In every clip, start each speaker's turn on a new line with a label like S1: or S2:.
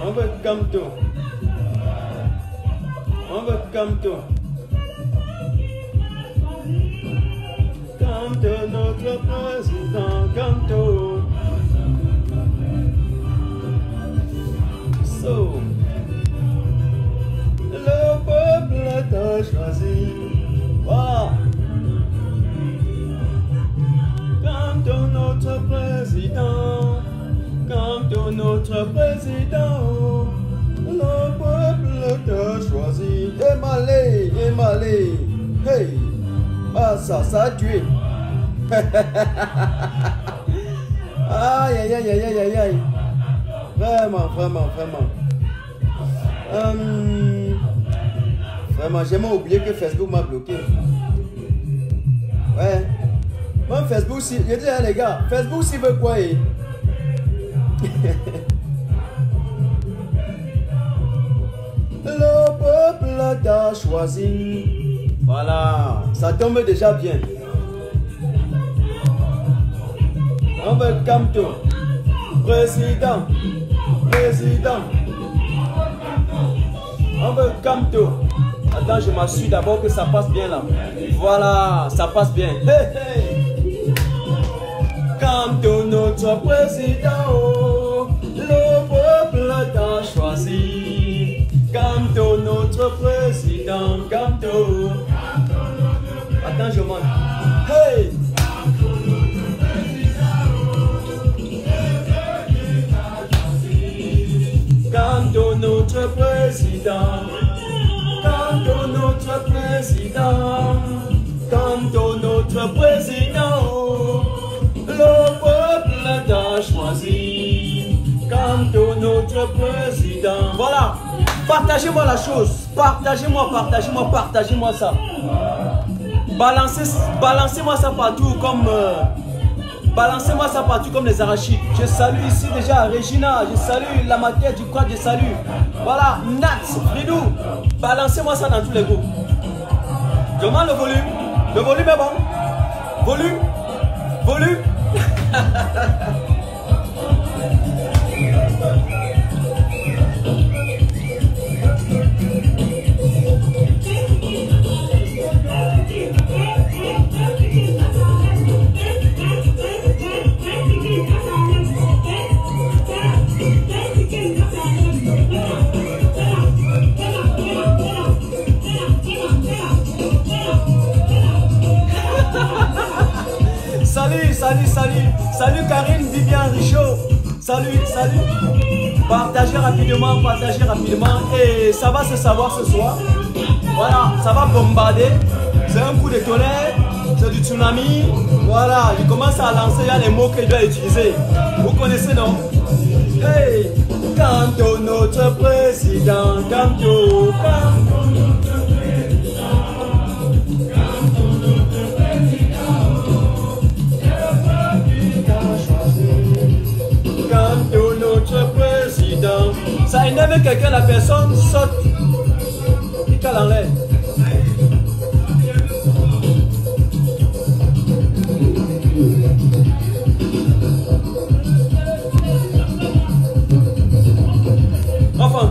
S1: On veut Kamto. On veut Kamto. Kamto, notre président, Kamto. So, le peuple t'a choisi. Voilà. Kamto, notre président. Kamto, notre président. Le peuple t'a choisi. Emalé, Emalé. Hey. Ah, ça a tué. Aïe, aïe, aïe, aïe, aïe, aïe. Vraiment, vraiment, vraiment. Vraiment, j'ai même oublié que Facebook m'a bloqué. Ouais. Même Facebook, si. Je dis, les gars, Facebook, s'il veut quoi? Le peuple t'a choisi. Voilà, ça tombe déjà bien. On veut Kamto. Président. Président. On veut Kamto. Attends, je m'assure d'abord que ça passe bien là. Voilà, ça passe bien. Hey, hey. Kamto, notre président. Oh, le peuple t'a choisi. Kamto, notre président. Kamto. Attends, je monte. Hey! Kamto, notre président. Kamto, notre président. Kamto, notre président. Le peuple t'a choisi. Kamto, notre président. Voilà. Partagez-moi la chose. Partagez-moi ça. Balancez-moi ça partout comme balancez-moi ça partout comme les arachides. Je salue ici déjà Regina, je salue la matière du quad, je salue. Voilà, Nats, Fridou. Balancez-moi ça dans tous les groupes. Je demande le volume. Le volume est bon. Volume. Volume. Salut Karine, Vivian Richaud. Salut. Partagez rapidement. Et ça va se savoir ce soir. Voilà, ça va bombarder. C'est un coup de tonnerre, c'est du tsunami. Voilà, je commence à lancer, il y a les mots que je dois utiliser. Vous connaissez, non? Hey, Kamto, notre président. Kamto. Ça énerve quelqu'un, la personne saute. Il cale en l'air. Enfin.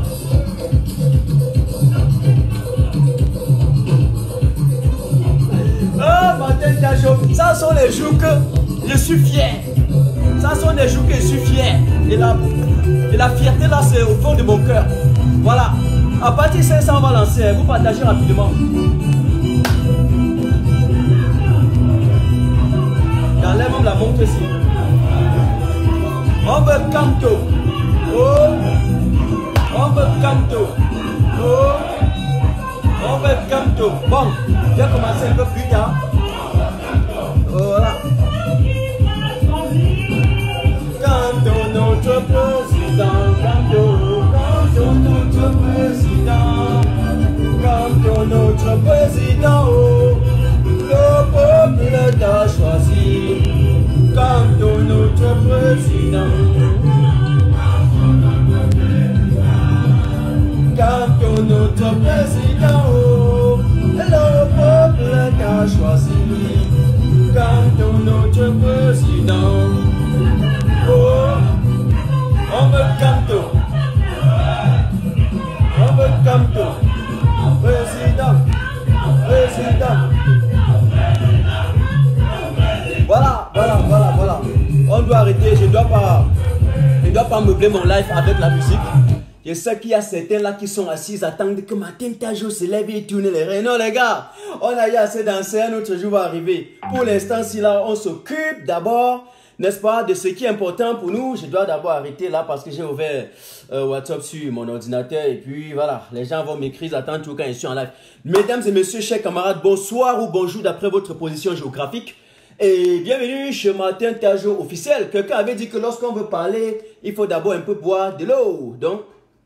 S1: Oh, ma tête a chaud. Ça sont les jours que je suis fier. Ça sont des jours que je suis fier. Et la fierté là, c'est au fond de mon cœur. Voilà. À partir de 500, on va lancer. Vous partagez rapidement. J'enlève même la montre ici. On veut Kamto. Oh. On veut Kamto. Oh. On veut Kamto. Bon, je vais commencer un peu plus tard. Voilà. Kamto, notre président. Kamto, notre président. Kamto, notre président. Le peuple t'a choisi. Kamto, notre président. Kamto, notre président. Le peuple t'a choisi. Kamto, notre président. Oh, on veut Kamto. ne dois pas meubler mon live avec la musique. Je sais qu'il y a certains là qui sont assis, attendent que Martin Tajo se lève et tourne les reins. Non les gars, on a eu assez dansé, un autre jour va arriver. Pour l'instant, si là, on s'occupe d'abord, n'est-ce pas, de ce qui est important pour nous. Je dois d'abord arrêter là parce que j'ai ouvert WhatsApp sur mon ordinateur. Et puis voilà, les gens vont m'écrire, ils attendent tout quand je suis en live. Mesdames et messieurs, chers camarades, bonsoir ou bonjour d'après votre position géographique. Et bienvenue chez Martin Tajo officiel. Quelqu'un avait dit que lorsqu'on veut parler, il faut d'abord un peu boire de l'eau. Donc,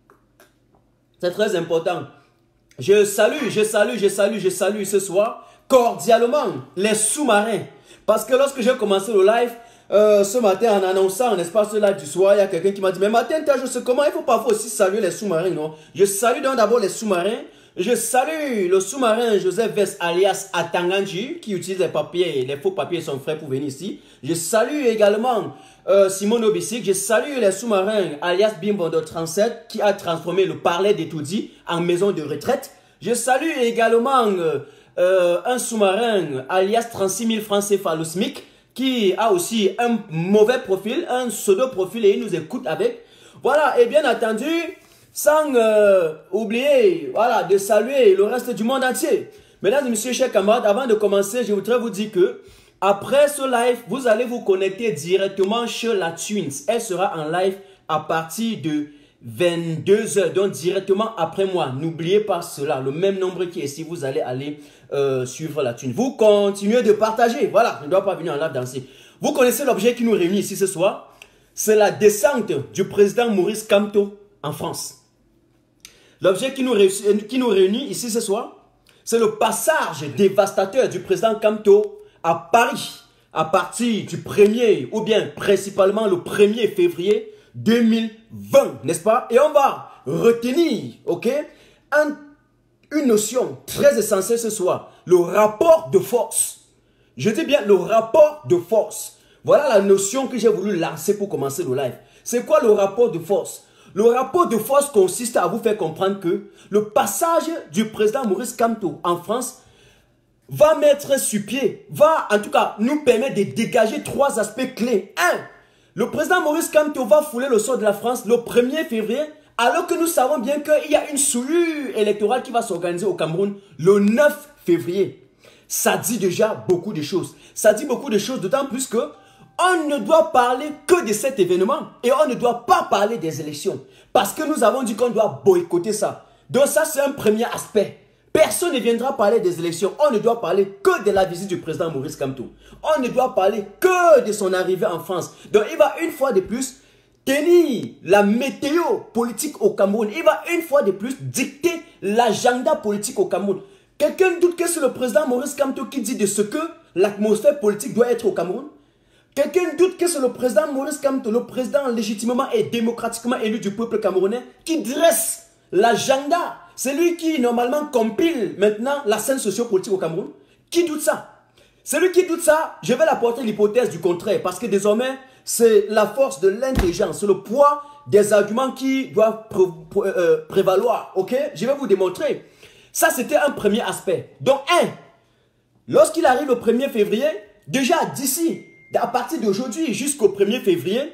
S1: c'est très important. Je salue ce soir cordialement les sous-marins. Parce que lorsque j'ai commencé le live, ce matin en annonçant, n'est-ce pas, ce live du soir, il y a quelqu'un qui m'a dit, mais Martin Tajo, c'est comment? Il faut parfois aussi saluer les sous-marins, non? Je salue donc d'abord les sous-marins. Je salue le sous-marin Joseph Vest alias Atanganji qui utilise les papiers, les faux papiers de son frère pour venir ici. Je salue également Simon Obisik. Je salue les sous-marins alias Bimbondo 37 qui a transformé le Parler d'Etoudi en maison de retraite. Je salue également un sous-marin alias 36 000 francs CFA le SMIC qui a aussi un mauvais profil, un pseudo-profil et il nous écoute avec. Voilà, et bien entendu, sans oublier voilà, de saluer le reste du monde entier. Mesdames et messieurs, chers camarades, avant de commencer, je voudrais vous dire que après ce live, vous allez vous connecter directement chez la Twins. Elle sera en live à partir de 22 h, donc directement après moi. N'oubliez pas cela, le même nombre qui est ici, vous allez aller suivre la Twins. Vous continuez de partager, voilà, je ne dois pas venir en live danser. Vous connaissez l'objet qui nous réunit ici ce soir? C'est la descente du président Maurice Kamto en France. L'objet qui nous réunit ici ce soir, c'est le passage dévastateur du président Kamto à Paris à partir du 1er ou bien principalement le 1er février 2020, n'est-ce pas? Et on va retenir, ok, une notion très essentielle ce soir, le rapport de force. Je dis bien le rapport de force. Voilà la notion que j'ai voulu lancer pour commencer le live. C'est quoi le rapport de force? Le rapport de force consiste à vous faire comprendre que le passage du président Maurice Kamto en France va mettre sur pied, va en tout cas nous permettre de dégager trois aspects clés. 1. Le président Maurice Kamto va fouler le sol de la France le 1er février, alors que nous savons bien qu'il y a une souillure électorale qui va s'organiser au Cameroun le 9 février. Ça dit déjà beaucoup de choses. Ça dit beaucoup de choses, d'autant plus que on ne doit parler que de cet événement et on ne doit pas parler des élections. Parce que nous avons dit qu'on doit boycotter ça. Donc ça, c'est un premier aspect. Personne ne viendra parler des élections. On ne doit parler que de la visite du président Maurice Kamto. On ne doit parler que de son arrivée en France. Donc il va une fois de plus tenir la météo politique au Cameroun. Il va une fois de plus dicter l'agenda politique au Cameroun. Quelqu'un doute que c'est le président Maurice Kamto qui dit de ce que l'atmosphère politique doit être au Cameroun? Quelqu'un doute que c'est le président Maurice Kamto, le président légitimement et démocratiquement élu du peuple camerounais, qui dresse l'agenda? C'est lui qui normalement compile maintenant la scène sociopolitique au Cameroun. Qui doute ça? Celui qui doute ça, je vais apporter l'hypothèse du contraire, parce que désormais, c'est la force de l'intelligence, c'est le poids des arguments qui doivent prévaloir. Ok? Je vais vous démontrer. Ça, c'était un premier aspect. Donc, lorsqu'il arrive le 1er février, déjà d'ici, à partir d'aujourd'hui jusqu'au 1er février,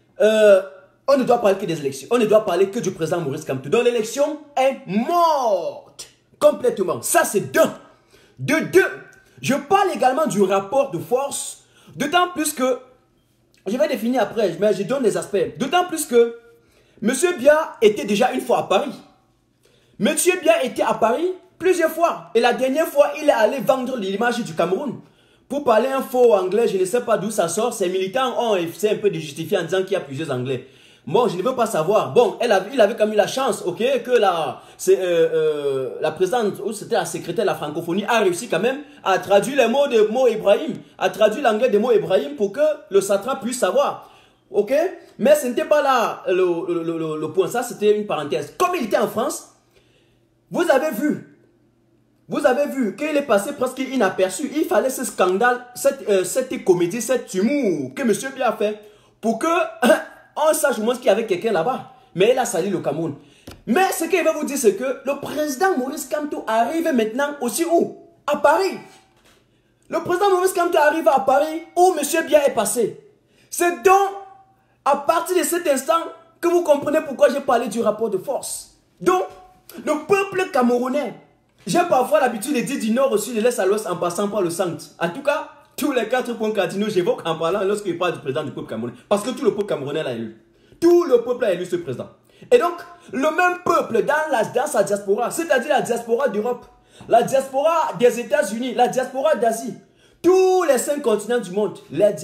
S1: on ne doit parler que des élections. On ne doit parler que du président Maurice Kamto. Donc l'élection est morte complètement. Ça, c'est deux. De deux, je parle également du rapport de force. D'autant plus que, je vais définir après, mais je donne les aspects. D'autant plus que M. Biya était déjà une fois à Paris. M. Biya était à Paris plusieurs fois. Et la dernière fois, il est allé vendre l'image du Cameroun. Pour parler un faux anglais, je ne sais pas d'où ça sort. Ces militants ont essayé un peu de justifier en disant qu'il y a plusieurs anglais. Bon, je ne veux pas savoir. Bon, il avait quand même eu la chance, ok, que la présidente, ou c'était la secrétaire de la francophonie, a réussi quand même à traduire les mots de Mo Ibrahim, à traduire l'anglais de Mo Ibrahim pour que le satrape puisse savoir. Ok? Mais ce n'était pas là le point. Ça, c'était une parenthèse. Comme il était en France, vous avez vu qu'il est passé presque inaperçu. Il fallait ce scandale, cette comédie, cet humour que M. Biya a fait pour que on sache au moins qu'il y avait quelqu'un là-bas. Mais il a sali le Cameroun. Mais ce qu'il va vous dire, c'est que le président Maurice Kamto arrive maintenant aussi où? À Paris. Le président Maurice Kamto arrive à Paris où M. Biya est passé. C'est donc À partir de cet instant, que vous comprenez pourquoi j'ai parlé du rapport de force. Donc, le peuple camerounais, j'ai parfois l'habitude de dire du nord au sud, de l'est à l'ouest en passant par le centre. En tout cas, tous les 4 points cardinaux, j'évoque en parlant lorsqu'il parle du président du peuple camerounais. Parce que tout le peuple camerounais l'a élu. Tout le peuple a élu ce président. Et donc, le même peuple dans sa diaspora, c'est-à-dire la diaspora d'Europe, la diaspora des États-Unis, la diaspora d'Asie, tous les 5 continents du monde,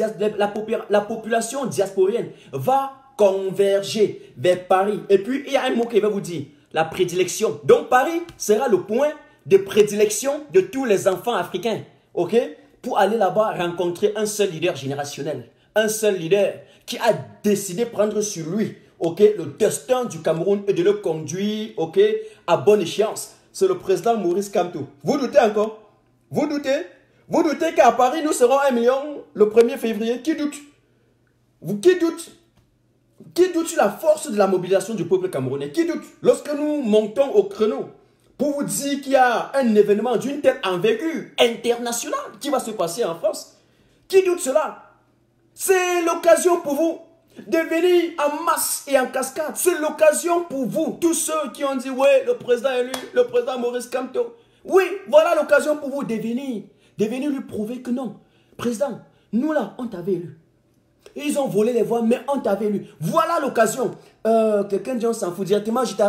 S1: la population diasporienne va converger vers Paris. Et puis, il y a un mot qui va vous dire, la prédilection. Donc, Paris sera le point de prédilection de tous les enfants africains, ok? Pour aller là-bas rencontrer un seul leader générationnel, un seul leader qui a décidé de prendre sur lui, ok, le destin du Cameroun et de le conduire, ok, à bonne échéance. C'est le président Maurice Kamto. Vous doutez encore? Vous doutez? Vous doutez qu'à Paris, nous serons 1 million le 1er février? Qui doute? Qui doute? Qui doute sur la force de la mobilisation du peuple camerounais? Qui doute? Lorsque nous montons au créneau pour vous dire qu'il y a un événement d'une telle envergure internationale qui va se passer en France, qui doute cela? C'est l'occasion pour vous de venir en masse et en cascade. C'est l'occasion pour vous, tous ceux qui ont dit, ouais, le président élu, le président Maurice Kamto. Oui, voilà l'occasion pour vous de venir lui prouver que non. Président, nous là, on t'avait élu. Ils ont volé les voix, mais on t'avait élu. Voilà l'occasion. Quelqu'un dit, on s'en fout directement, je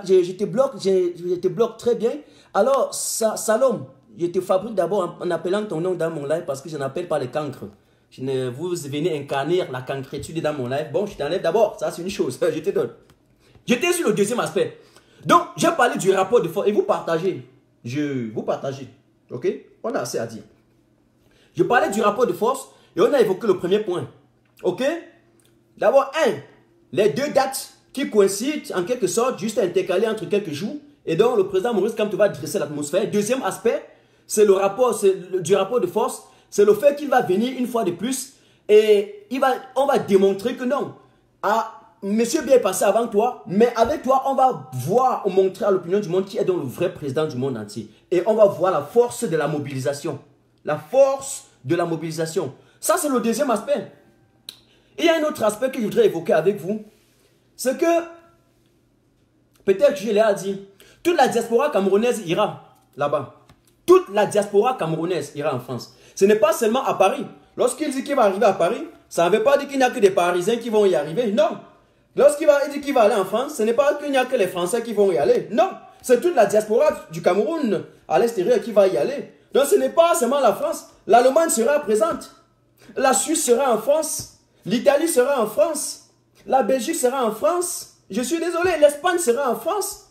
S1: te bloque très bien. Alors, Salom, je te fabrique d'abord en appelant ton nom dans mon live parce que je n'appelle pas les cancres. Vous venez incarner la cancrétude dans mon live. Bon, je t'enlève d'abord, ça c'est une chose, je te donne. J'étais sur le deuxième aspect. Donc, j'ai parlé du rapport de force et vous partagez. Vous partagez, ok? On a assez à dire. Je parlais du rapport de force et on a évoqué le premier point. Ok? D'abord, les 2 dates qui coïncident en quelque sorte, juste intercalées entre quelques jours, et donc le président Maurice Kamto va dresser l'atmosphère. Deuxième aspect, c'est le rapport, du rapport de force, c'est le fait qu'il va venir une fois de plus et on va démontrer que non. Monsieur bien est passé avant toi, mais avec toi, on va voir ou montrer à l'opinion du monde qui est donc le vrai président du monde entier. Et on va voir la force de la mobilisation. La force de la mobilisation. Ça, c'est le deuxième aspect. Il y a un autre aspect que je voudrais évoquer avec vous. C'est que, peut-être que je l'ai dit, toute la diaspora camerounaise ira là-bas. Toute la diaspora camerounaise ira en France. Ce n'est pas seulement à Paris. Lorsqu'il dit qu'il va arriver à Paris, ça ne veut pas dire qu'il n'y a que des Parisiens qui vont y arriver. Non. Lorsqu'il dit qu'il va aller en France, ce n'est pas qu'il n'y a que les Français qui vont y aller. Non. C'est toute la diaspora du Cameroun à l'extérieur qui va y aller. Donc ce n'est pas seulement la France. L'Allemagne sera présente. La Suisse sera en France. L'Italie sera en France. La Belgique sera en France. Je suis désolé, l'Espagne sera en France.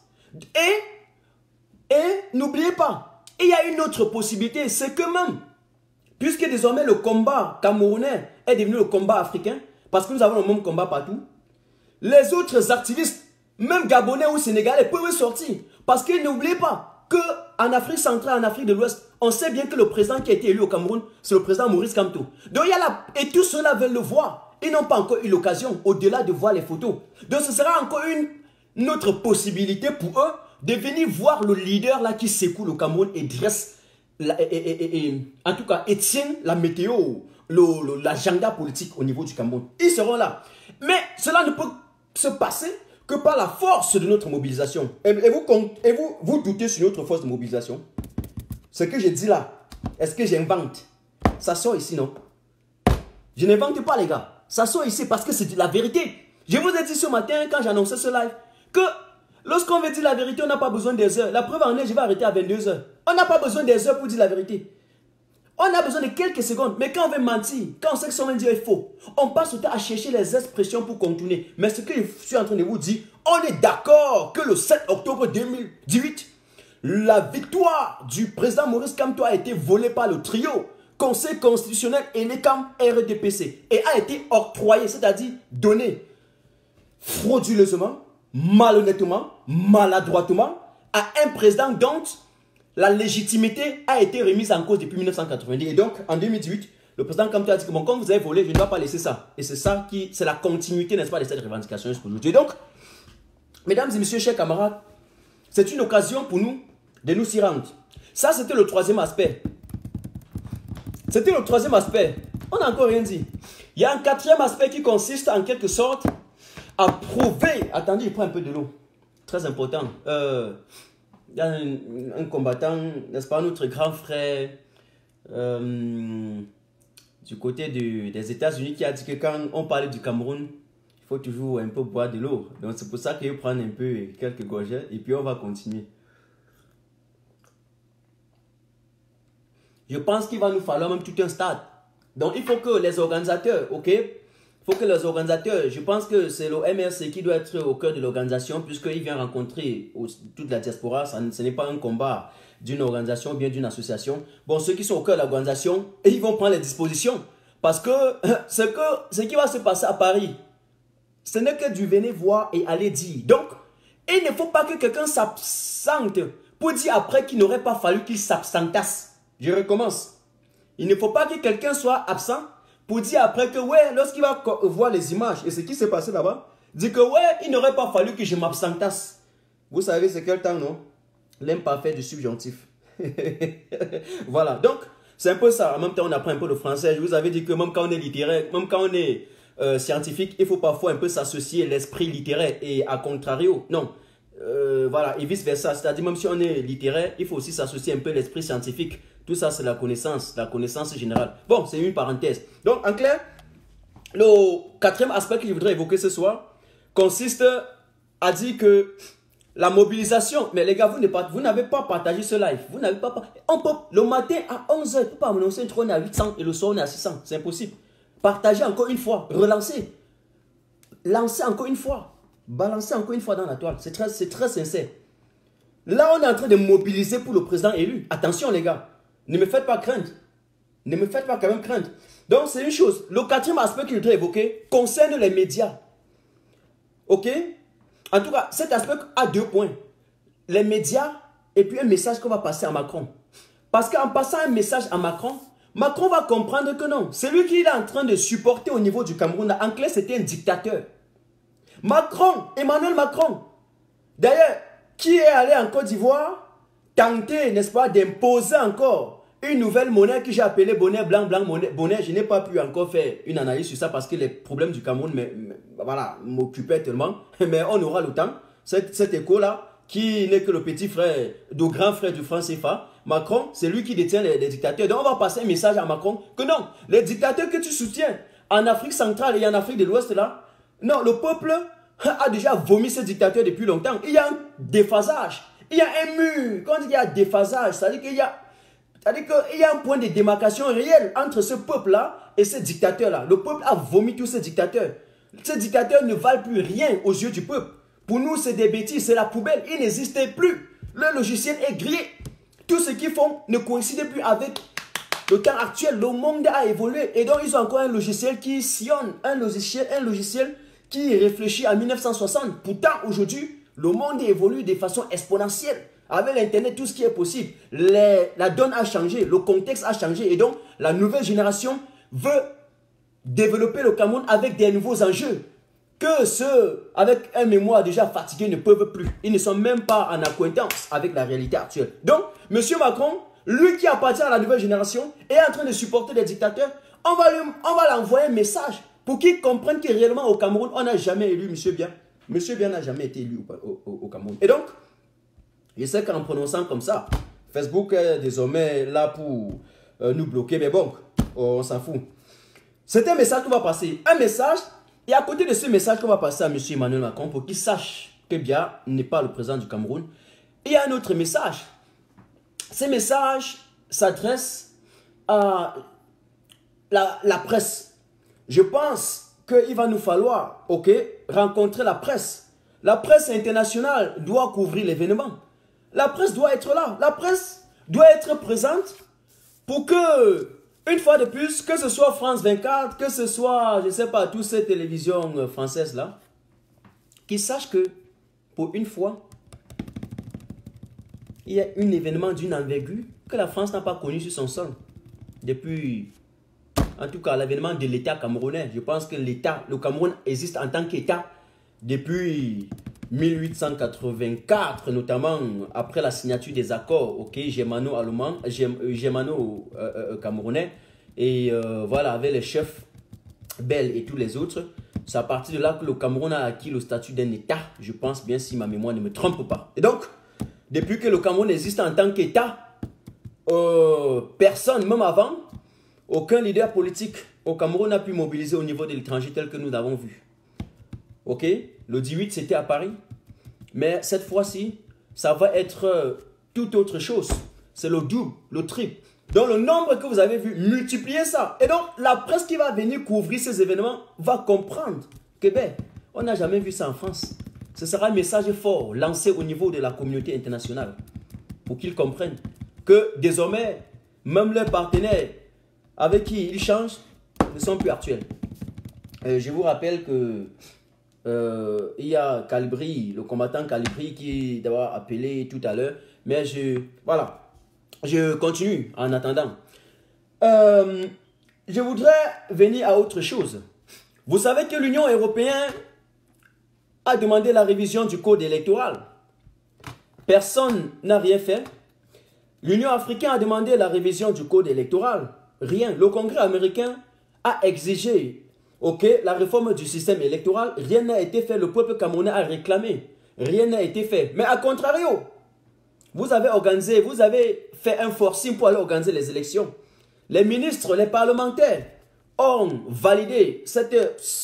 S1: Et n'oubliez pas, il y a une autre possibilité, c'est que même, puisque désormais le combat camerounais est devenu le combat africain, parce que nous avons le même combat partout, les autres activistes, même gabonais ou sénégalais, peuvent sortir. Parce que n'oubliez pas qu'en Afrique centrale, en Afrique de l'Ouest, on sait bien que le président qui a été élu au Cameroun, c'est le président Maurice Kamto. Donc il y a et tous ceux-là veulent le voir. Ils n'ont pas encore eu l'occasion, au-delà de voir les photos. Donc ce sera encore une autre possibilité pour eux de venir voir le leader là qui secoue le Cameroun et dresse, en tout cas, et tient la météo, l'agenda politique au niveau du Cameroun. Ils seront là. Mais cela ne peut se passer que par la force de notre mobilisation. Et vous doutez sur notre force de mobilisation? Ce que je dis là, est-ce que j'invente? Ça sort ici, non? Je n'invente pas, les gars. Ça sort ici parce que c'est la vérité. Je vous ai dit ce matin, quand j'annonçais ce live, que lorsqu'on veut dire la vérité, on n'a pas besoin des heures. La preuve en est, je vais arrêter à 22 heures. On n'a pas besoin des heures pour dire la vérité. On a besoin de quelques secondes. Mais quand on veut mentir, quand on sait que ce qu'on veut dire est faux, on passe le temps à chercher les expressions pour contourner. Mais ce que je suis en train de vous dire, on est d'accord que le 7 octobre 2018, la victoire du président Maurice Kamto a été volée par le trio Conseil constitutionnel et l'ECAM RDPC et a été octroyée, c'est-à-dire donnée frauduleusement, malhonnêtement, maladroitement à un président dont la légitimité a été remise en cause depuis 1990. Et donc, en 2018, le président Kamto a dit que bon, comme vous avez volé, je ne dois pas laisser ça. Et c'est ça qui, c'est la continuité, n'est-ce pas, de cette revendication jusqu'aujourd'hui. Et donc, mesdames et messieurs, chers camarades, c'est une occasion pour nous de nous s'y rendre. Ça, c'était le troisième aspect. C'était le troisième aspect. On n'a encore rien dit. Il y a un quatrième aspect qui consiste en quelque sorte à prouver. Attendez, je prends un peu de l'eau. Très important. Il y a un combattant, n'est-ce pas, notre grand frère du côté des États-Unis qui a dit que quand on parle du Cameroun, il faut toujours un peu boire de l'eau. Donc c'est pour ça que je vais prendre un peu quelques gorgées et puis on va continuer. Je pense qu'il va nous falloir même tout un stade. Donc il faut que les organisateurs, ok? Il faut que les organisateurs, je pense que c'est le MRC qui doit être au cœur de l'organisation puisqu'il vient rencontrer toute la diaspora. Ce n'est pas un combat d'une organisation ou bien d'une association. Bon, ceux qui sont au cœur de l'organisation, ils vont prendre les dispositions. Parce que ce qui va se passer à Paris, ce n'est que du venez voir et aller dire. Donc, il ne faut pas que quelqu'un s'absente pour dire après qu'il n'aurait pas fallu qu'il s'absentasse. Je recommence. Il ne faut pas que quelqu'un soit absent pour dire après que, ouais, lorsqu'il va voir les images et ce qui s'est passé là-bas, dit que, ouais, il n'aurait pas fallu que je m'absentasse. Vous savez, c'est quel temps, non? L'imparfait du subjonctif. Voilà, donc, c'est un peu ça. En même temps, on apprend un peu le français. Je vous avais dit que même quand on est littéraire, même quand on est scientifique, il faut parfois un peu s'associer l'esprit littéraire et à contrario, non. Voilà, et vice versa. C'est-à-dire, même si on est littéraire, il faut aussi s'associer un peu l'esprit scientifique. Tout ça, c'est la connaissance générale. Bon, c'est une parenthèse. Donc, en clair, le quatrième aspect que je voudrais évoquer ce soir consiste à dire que la mobilisation, mais les gars, vous n'avez pas partagé ce live. Vous n'avez pas. On peut, le matin à 11h, on ne peut pas annoncer un trône à 800 et le soir on est à 600. C'est impossible. Partagez encore une fois, relancez. Lancez encore une fois. Balancez encore une fois dans la toile. C'est très sincère. Là, on est en train de mobiliser pour le président élu. Attention les gars. Ne me faites pas craindre. Ne me faites pas quand même craindre. Donc, c'est une chose. Le quatrième aspect que je voudrais évoquer concerne les médias. Ok? En tout cas, cet aspect a 2 points. Les médias et puis un message qu'on va passer à Macron. Parce qu'en passant un message à Macron, Macron va comprendre que non. C'est lui qui est en train de supporter au niveau du Cameroun. En clair, c'était un dictateur. Macron, Emmanuel Macron. D'ailleurs, qui est allé en Côte d'Ivoire tenter, n'est-ce pas, d'imposer encore une nouvelle monnaie que j'ai appelée bonnet blanc, bonnet. Je n'ai pas pu encore faire une analyse sur ça parce que les problèmes du Cameroun voilà, m'occupaient tellement. Mais on aura le temps. Cet écho-là, qui n'est que le petit frère, le grand frère du franc CFA, Macron, c'est lui qui détient les dictateurs. Donc on va passer un message à Macron que non, les dictateurs que tu soutiens en Afrique centrale et en Afrique de l'Ouest là, non, le peuple a déjà vomi ces dictateurs depuis longtemps. Il y a un déphasage. Il y a un mur. Quand il y a déphasage, ça veut dire qu'il y a un point de démarcation réel entre ce peuple-là et ces dictateurs-là. Le peuple a vomi tous ces dictateurs. Ces dictateurs ne valent plus rien aux yeux du peuple. Pour nous, c'est des bêtises, c'est la poubelle. Ils n'existaient plus. Le logiciel est grillé. Tout ce qu'ils font ne coïncide plus avec le temps actuel. Le monde a évolué. Et donc, ils ont encore un logiciel qui sillonne. Un logiciel qui réfléchit à 1960. Pourtant, aujourd'hui, le monde évolue de façon exponentielle. Avec l'Internet, tout ce qui est possible. La donne a changé, le contexte a changé. Et donc, la nouvelle génération veut développer le Cameroun avec des nouveaux enjeux que ceux avec un mémoire déjà fatigué ne peuvent plus. Ils ne sont même pas en acquaintance avec la réalité actuelle. Donc, M. Macron, lui qui appartient à la nouvelle génération, est en train de supporter les dictateurs. On va l'envoyer un message pour qu'il comprenne que réellement au Cameroun, on n'a jamais élu M. Biya. M. Biya n'a jamais été élu au Cameroun. Et donc, je sais qu'en prononçant comme ça, Facebook est désormais là pour nous bloquer. Mais bon, on s'en fout. C'est un message qu'on va passer. Un message, et à côté de ce message qu'on va passer à M. Emmanuel Macron pour qu'il sache que Biya n'est pas le président du Cameroun, il y a un autre message. Ce message s'adresse à la presse. Je pense qu'il va nous falloir, ok, rencontrer la presse. La presse internationale doit couvrir l'événement. La presse doit être là. La presse doit être présente pour que, une fois de plus, que ce soit France 24, que ce soit, je ne sais pas, toutes ces télévisions françaises là, qu'ils sachent que, pour une fois, il y a un événement d'une envergure que la France n'a pas connu sur son sol. Depuis, en tout cas, l'avènement de l'État camerounais. Je pense que le Cameroun existe en tant qu'État depuis 1884, notamment après la signature des accords, ok, germano-camerounais. Et voilà, avec les chefs Bell et tous les autres. C'est à partir de là que le Cameroun a acquis le statut d'un État, je pense bien si ma mémoire ne me trompe pas. Et donc, depuis que le Cameroun existe en tant qu'État, personne, même avant, aucun leader politique au Cameroun n'a pu mobiliser au niveau de l'étranger tel que nous l'avons vu. Ok, le 18 c'était à Paris, mais cette fois-ci, ça va être tout autre chose. C'est le double, le triple. Donc le nombre que vous avez vu, multipliez ça. Et donc la presse qui va venir couvrir ces événements va comprendre que ben, on n'a jamais vu ça en France. Ce sera un message fort lancé au niveau de la communauté internationale pour qu'ils comprennent que désormais, même leurs partenaires avec qui ils changent ne sont plus actuels. Je vous rappelle que il y a Calibri, le combattant Calibri qui doit appeler tout à l'heure. Mais voilà. Je continue en attendant. Je voudrais venir à autre chose. Vous savez que l'Union européenne a demandé la révision du code électoral. Personne n'a rien fait. L'Union africaine a demandé la révision du code électoral. Rien. Le Congrès américain a exigé la réforme du système électoral. Rien n'a été fait. Le peuple camerounais a réclamé. Rien n'a été fait. Mais à contrario, vous avez organisé, vous avez fait un forcing pour aller organiser les élections. Les ministres, les parlementaires ont validé cette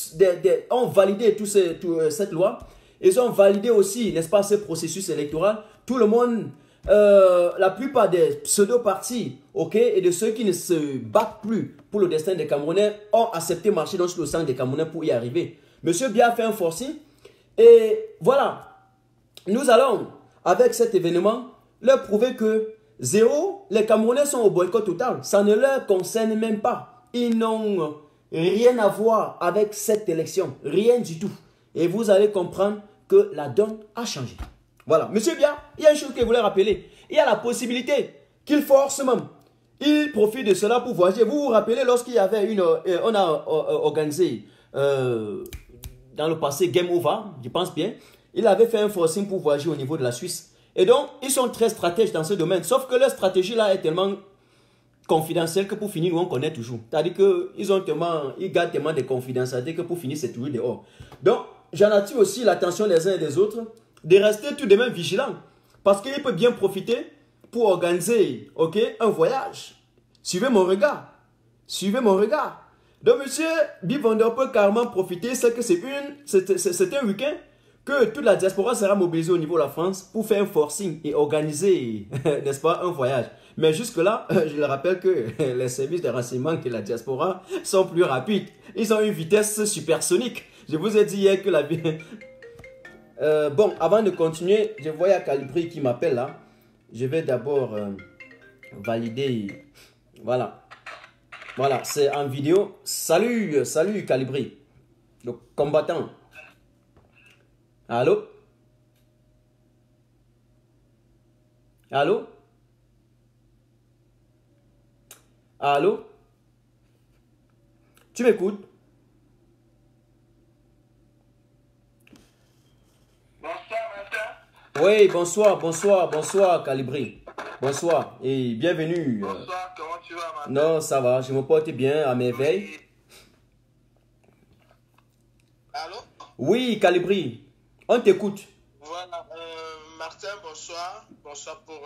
S1: loi. Ils ont validé aussi, n'est-ce pas, ce processus électoral. Tout le monde, la plupart des pseudo-partis, et de ceux qui ne se battent plus pour le destin des Camerounais ont accepté marcher dans le sang des Camerounais pour y arriver. Monsieur Biya a fait un forcing. Et voilà, nous allons, avec cet événement, leur prouver que zéro, les Camerounais sont au boycott total. Ça ne leur concerne même pas. Ils n'ont rien à voir avec cette élection. Rien du tout. Et vous allez comprendre que la donne a changé. Voilà. Monsieur Biya, il y a une chose que je voulais rappeler. Il y a la possibilité qu'il force même. Il profite de cela pour voyager. Vous vous rappelez lorsqu'il y avait on a organisé dans le passé Game Over, je pense bien. Il avait fait un forcing pour voyager au niveau de la Suisse. Et donc, ils sont très stratèges dans ce domaine. Sauf que leur stratégie là est tellement confidentielle que pour finir, nous on connaît toujours. C'est-à-dire qu'ils gardent tellement de confidentialité que pour finir, c'est toujours dehors. Donc, j'en attire aussi l'attention des uns et des autres de rester tout de même vigilants. Parce qu'il peut bien profiter pour organiser un voyage. Suivez mon regard. Suivez mon regard. Donc, monsieur Bivonder peut carrément profiter. C'est que c'est un week-end que toute la diaspora sera mobilisée au niveau de la France pour faire un forcing et organiser, n'est-ce pas, un voyage. Mais jusque-là, je le rappelle que les services de renseignement de la diaspora sont plus rapides. Ils ont une vitesse supersonique. Je vous ai dit hier que la vie... bon, avant de continuer, je vois Calibri qui m'appelle là. Je vais d'abord valider. Voilà. Voilà, c'est en vidéo. Salut, salut Calibri, le combattant. Allô? Allô? Allô? Tu m'écoutes?
S2: Bonsoir, Martin.
S1: Oui, bonsoir Calibri. Bonsoir et bienvenue.
S2: Bonsoir, comment tu vas, Martin?
S1: Non, ça va, je me porte bien à merveille.
S2: Allô?
S1: Oui, Calibri. On t'écoute.
S2: Voilà, Martin, bonsoir. Bonsoir pour...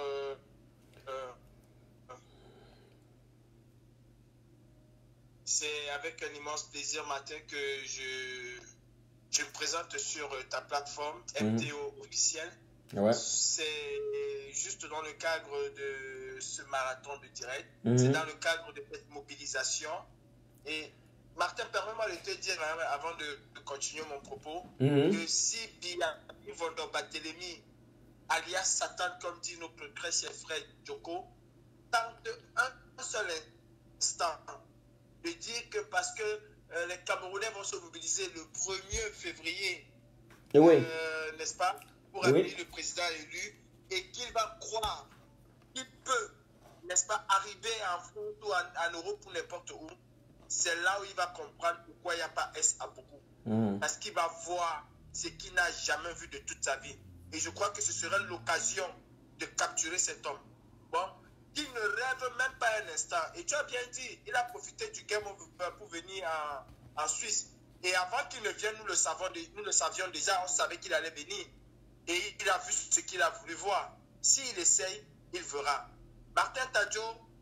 S2: c'est avec un immense plaisir, Martin, que je me présente sur ta plateforme MTO officielle.
S1: Ouais.
S2: C'est juste dans le cadre de ce marathon de direct. C'est dans le cadre de cette mobilisation. Et Martin, permets-moi de te dire, avant de continuer mon propos, que si Biya Bivonder Barthélémy, alias Satan, comme dit notre très cher frère Djoko, tente un seul instant de dire que parce que les Camerounais vont se mobiliser le 1er février, n'est-ce pas, pour accueillir le président élu, et qu'il va croire qu'il peut, n'est-ce pas, arriver en France ou en Europe ou n'importe où, c'est là où il va comprendre pourquoi il n'y a pas S à beaucoup. Parce qu'il va voir ce qu'il n'a jamais vu de toute sa vie. Et je crois que ce serait l'occasion de capturer cet homme. Bon, il ne rêve même pas un instant. Et tu as bien dit, il a profité du Game Over pour venir en Suisse. Et avant qu'il ne vienne, nous le savions déjà, on savait qu'il allait venir. Et il a vu ce qu'il a voulu voir. S'il essaye, il verra. Martin Tadjo,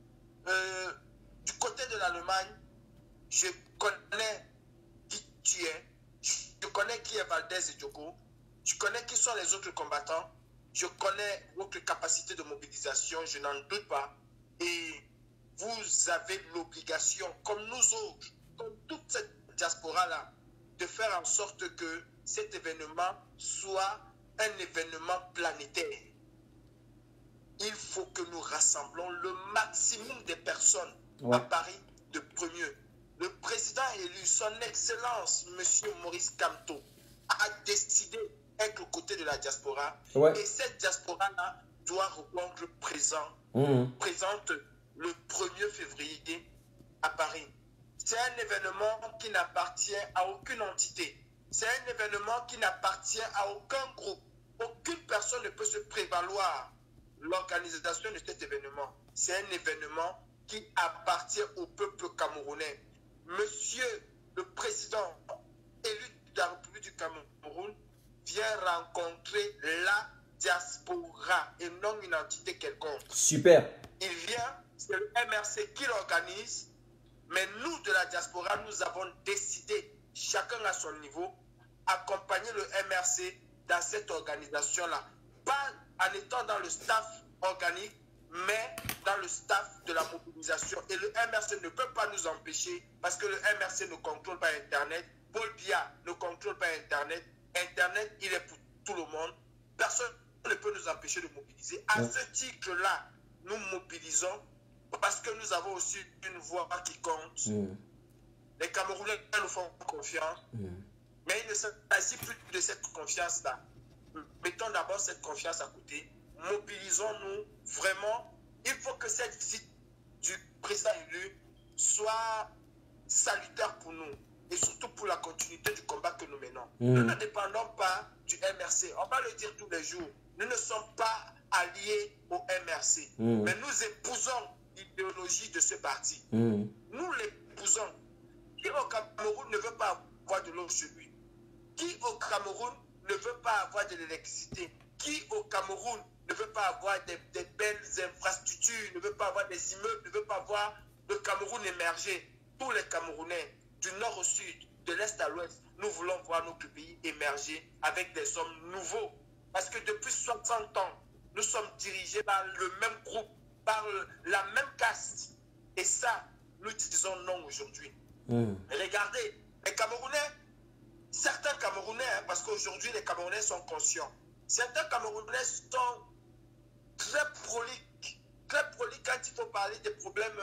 S2: du côté de l'Allemagne, je connais qui tu es. Je connais qui est Valdez et Djoko. Je connais qui sont les autres combattants. Je connais votre capacité de mobilisation, je n'en doute pas. Et vous avez l'obligation, comme nous autres, comme toute cette diaspora-là, de faire en sorte que cet événement soit un événement planétaire. Il faut que nous rassemblons le maximum de personnes à Paris de premier. Le président élu, son Excellence, M. Maurice Kamto, a décidé d'être aux côtés de la diaspora. Et cette diaspora-là doit répondre présente le 1er février à Paris. C'est un événement qui n'appartient à aucune entité. C'est un événement qui n'appartient à aucun groupe. Aucune personne ne peut se prévaloir l'organisation de cet événement. C'est un événement qui appartient au peuple camerounais. Monsieur le président élu de la République du Cameroun vient rencontrer la diaspora et non une entité quelconque.
S1: Super.
S2: Il vient, c'est le MRC qui l'organise, mais nous de la diaspora, nous avons décidé, chacun à son niveau, accompagner le MRC dans cette organisation-là. Pas en étant dans le staff organique, mais dans le staff de la mobilisation. Et le MRC ne peut pas nous empêcher parce que le MRC ne contrôle pas Internet. Paul Biya ne contrôle pas Internet. Internet, il est pour tout le monde. Personne ne peut nous empêcher de mobiliser. À ce titre-là, nous mobilisons parce que nous avons aussi une voix qui compte. Les Camerounais nous font confiance. Mais il ne s'agit plus de cette confiance-là. Mettons d'abord cette confiance à côté. Mobilisons-nous vraiment. Il faut que cette visite du président élu soit salutaire pour nous et surtout pour la continuité du combat que nous menons. Nous ne dépendons pas du MRC. On va le dire tous les jours. Nous ne sommes pas alliés au MRC. Mais nous épousons l'idéologie de ce parti. Nous l'épousons. Qui au Cameroun ne veut pas avoir de l'eau chez lui? Qui au Cameroun ne veut pas avoir de l'électricité? Qui au Cameroun ne veut pas avoir des belles infrastructures, ne veut pas avoir des immeubles, ne veut pas voir le Cameroun émerger? Tous les Camerounais, du nord au sud, de l'est à l'ouest, nous voulons voir notre pays émerger avec des hommes nouveaux. Parce que depuis 60 ans, nous sommes dirigés par le même groupe, par la même caste. Et ça, nous disons non aujourd'hui. Regardez, les Camerounais, certains Camerounais, parce qu'aujourd'hui les Camerounais sont conscients, certains Camerounais sont très proliques quand il faut parler des problèmes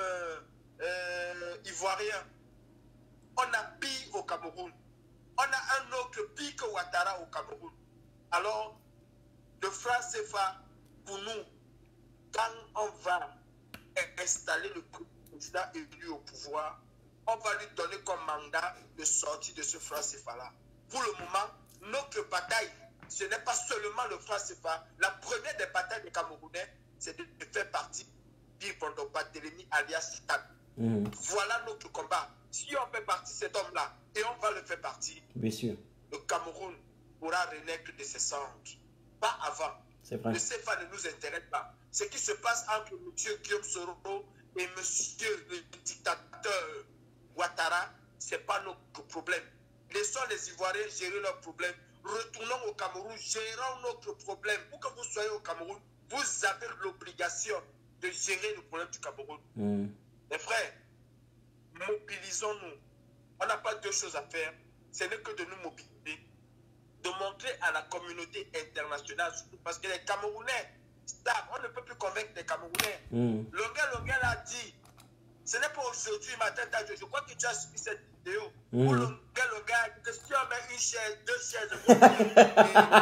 S2: ivoiriens. On a pire au Cameroun. On a un autre pire que Ouattara au Cameroun. Alors, le franc CFA, pour nous, quand on va installer le président élu au pouvoir, on va lui donner comme mandat de sortir de ce franc CFA-là. Pour le moment, notre bataille, ce n'est pas seulement le franc CFA. La première des batailles des Camerounais, c'est de faire partie d'Yvon Barthélémy alias Stade. Voilà notre combat. Si on fait partie de cet homme-là, et on va le faire partie,
S1: bien sûr,
S2: le Cameroun pourra renaître de ses cendres. Pas avant.
S1: C'est vrai.
S2: Le CFA ne nous intéresse pas. Ce qui se passe entre M. Guillaume Soro et M. le dictateur Ouattara, ce n'est pas notre problème. Laissons les Ivoiriens gérer leurs problèmes. Retournons au Cameroun, gérons notre problème. Pour que vous soyez au Cameroun, vous avez l'obligation de gérer le problème du Cameroun. Mes frères, mobilisons-nous. On n'a pas deux choses à faire. Ce n'est que de nous mobiliser, de montrer à la communauté internationale, parce que les Camerounais, on ne peut plus convaincre les Camerounais. Longuet l'a dit. Ce n'est pas aujourd'hui, matin, je crois que tu as suivi cette vidéo. Où Longuet a dit que si on met une chaise, deux chaises,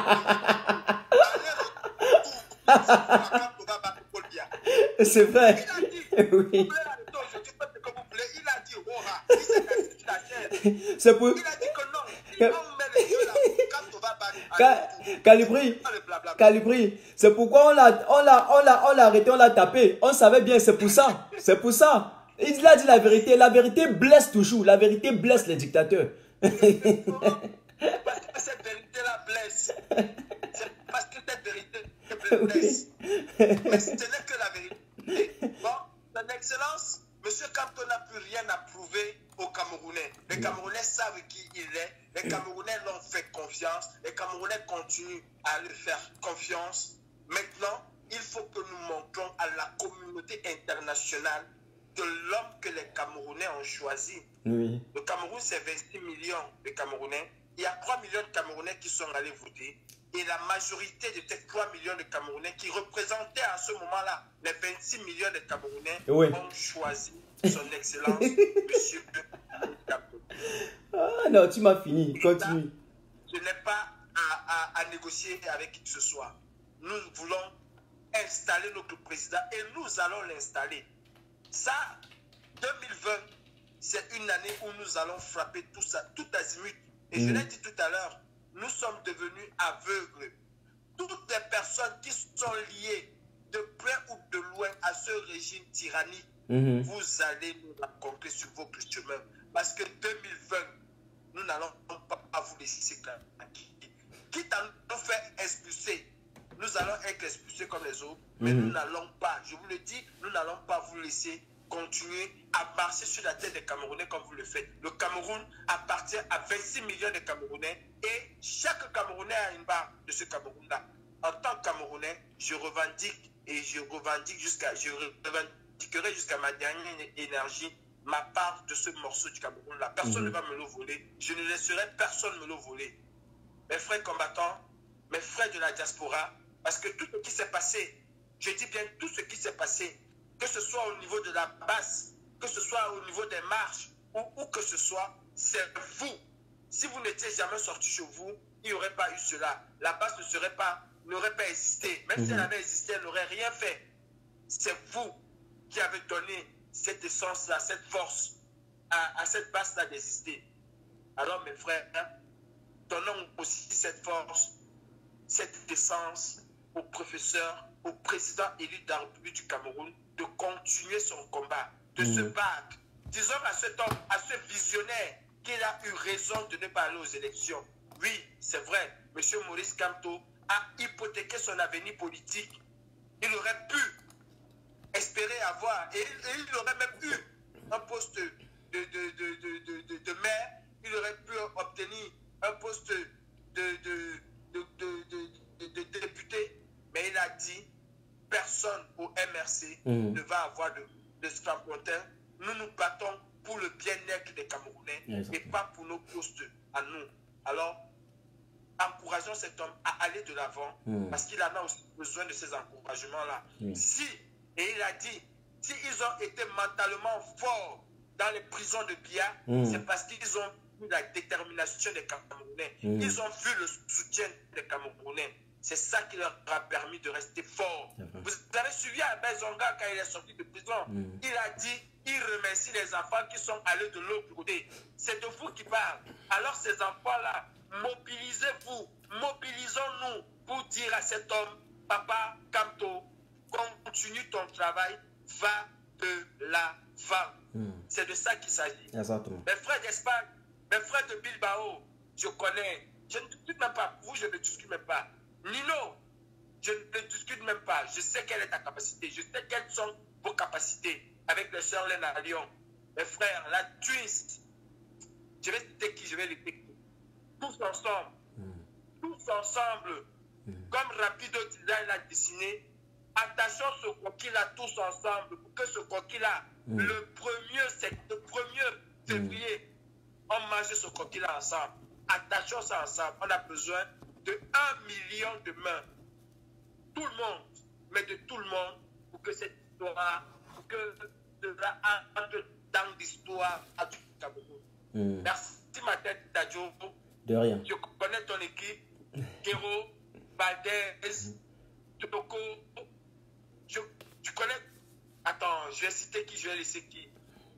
S1: c'est vrai.
S2: Il a dit,
S1: oui.
S2: Il a dit,
S1: c'est pour...
S2: Il a dit que non. On met les yeux là, quand on va battre.
S1: Calibri, c'est pourquoi on l'a arrêté, on l'a tapé. On savait bien, c'est pour ça. C'est pour ça. Il a dit la vérité. La vérité blesse toujours. La vérité blesse les dictateurs.
S2: Parce que cette vérité-là blesse. C'est parce que cette vérité blesse. Mais ce n'est que la vérité. Bon, son Excellence, M. Kamto n'a plus rien à prouver aux Camerounais. Les Camerounais savent qui il est. Les Camerounais l'ont fait confiance. Les Camerounais continuent à lui faire confiance. Maintenant, il faut que nous montrons à la communauté internationale de l'homme que les Camerounais ont choisi.
S1: Oui.
S2: Le Cameroun, c'est 26 millions de Camerounais. Il y a 3 millions de Camerounais qui sont allés voter. Et la majorité de ces 3 millions de Camerounais qui représentaient à ce moment-là les 26 millions de Camerounais ont choisi son Excellence, Monsieur Kamto.
S1: Ah non, tu m'as fini. Continue.
S2: Ce n'est pas à négocier avec qui que ce soit. Nous voulons installer notre président et nous allons l'installer. Ça, 2020, c'est une année où nous allons frapper tout ça, tout azimut. Et je l'ai dit tout à l'heure, nous sommes devenus aveugles. Toutes les personnes qui sont liées de près ou de loin à ce régime tyrannique, vous allez nous rencontrer sur votre chemin. Parce que 2020, nous n'allons pas vous laisser tranquille. Quitte à nous faire expulser, nous allons être expulsés comme les autres, mais nous n'allons pas, je vous le dis, nous n'allons pas vous laisser continuer à marcher sur la tête des Camerounais comme vous le faites. Le Cameroun appartient à 26 millions de Camerounais et chaque Camerounais a une part de ce Cameroun-là. En tant que Camerounais, je revendique et je revendiquerai jusqu'à ma dernière énergie ma part de ce morceau du Cameroun-là. Personne ne va me le voler. Je ne laisserai personne me le voler. Mes frères combattants, mes frères de la diaspora, parce que tout ce qui s'est passé, je dis bien tout ce qui s'est passé, que ce soit au niveau de la base, que ce soit au niveau des marches, ou où que ce soit, c'est vous. Si vous n'étiez jamais sorti chez vous, il n'y aurait pas eu cela. La base n'aurait pas existé. Même si elle avait existé, elle n'aurait rien fait. C'est vous qui avez donné cette essence-là, cette force à cette base-là d'exister. Alors mes frères, donnons aussi cette force, cette essence au professeur, au président élu de la République du Cameroun, de continuer son combat, de se battre. Disons à cet homme, à ce visionnaire, qu'il a eu raison de ne pas aller aux élections. Oui, c'est vrai, M. Maurice Kamto a hypothéqué son avenir politique. Il aurait pu espérer avoir, et il aurait même eu un poste de maire, il aurait pu obtenir un poste de député, mais il a dit, personne au MRC ne va avoir de strapontin. Nous nous battons pour le bien-être des Camerounais et pas pour nos postes à nous. Alors, encourageons cet homme à aller de l'avant parce qu'il en a aussi besoin de ces encouragements-là. Et il a dit, s'ils ont été mentalement forts dans les prisons de Biya, c'est parce qu'ils ont vu la détermination des Camerounais. Ils ont vu le soutien des Camerounais. C'est ça qui leur a permis de rester forts. Vous avez suivi Albert Zonga quand il est sorti de prison. Il a dit, il remercie les enfants qui sont allés de l'autre côté. C'est de vous qui parle. Alors ces enfants-là, mobilisez-vous, mobilisons-nous pour dire à cet homme, Papa Kamto, continue ton travail, va de l'avant. C'est de ça qu'il s'agit. Mes frères d'Espagne, mes frères de Bilbao, je connais, je ne discute même pas, vous je ne discute même pas. Nino, je ne discute même pas. Je sais quelle est ta capacité. Je sais quelles sont vos capacités avec les sœurs Lena à Lyon. Mes frères, la twist. Je vais citer qui, je vais les techniques. Tous ensemble. Tous ensemble. Comme Rapido Design l'a dessiné, attachons ce coquille-là tous ensemble pour que ce coquille-là, le 1er février, on mange ce coquille-là ensemble. Attachons ça ensemble. On a besoin de 1 million de mains. Tout le monde, mais de tout le monde, pour que cette histoire, pour que cela entre dans l'histoire du Cameroun. Merci ma tête, Tadjo.
S1: De rien.
S2: Je connais ton équipe, Kero, Valdez, Toko. Tu connais. Attends, je vais citer qui, je vais laisser qui.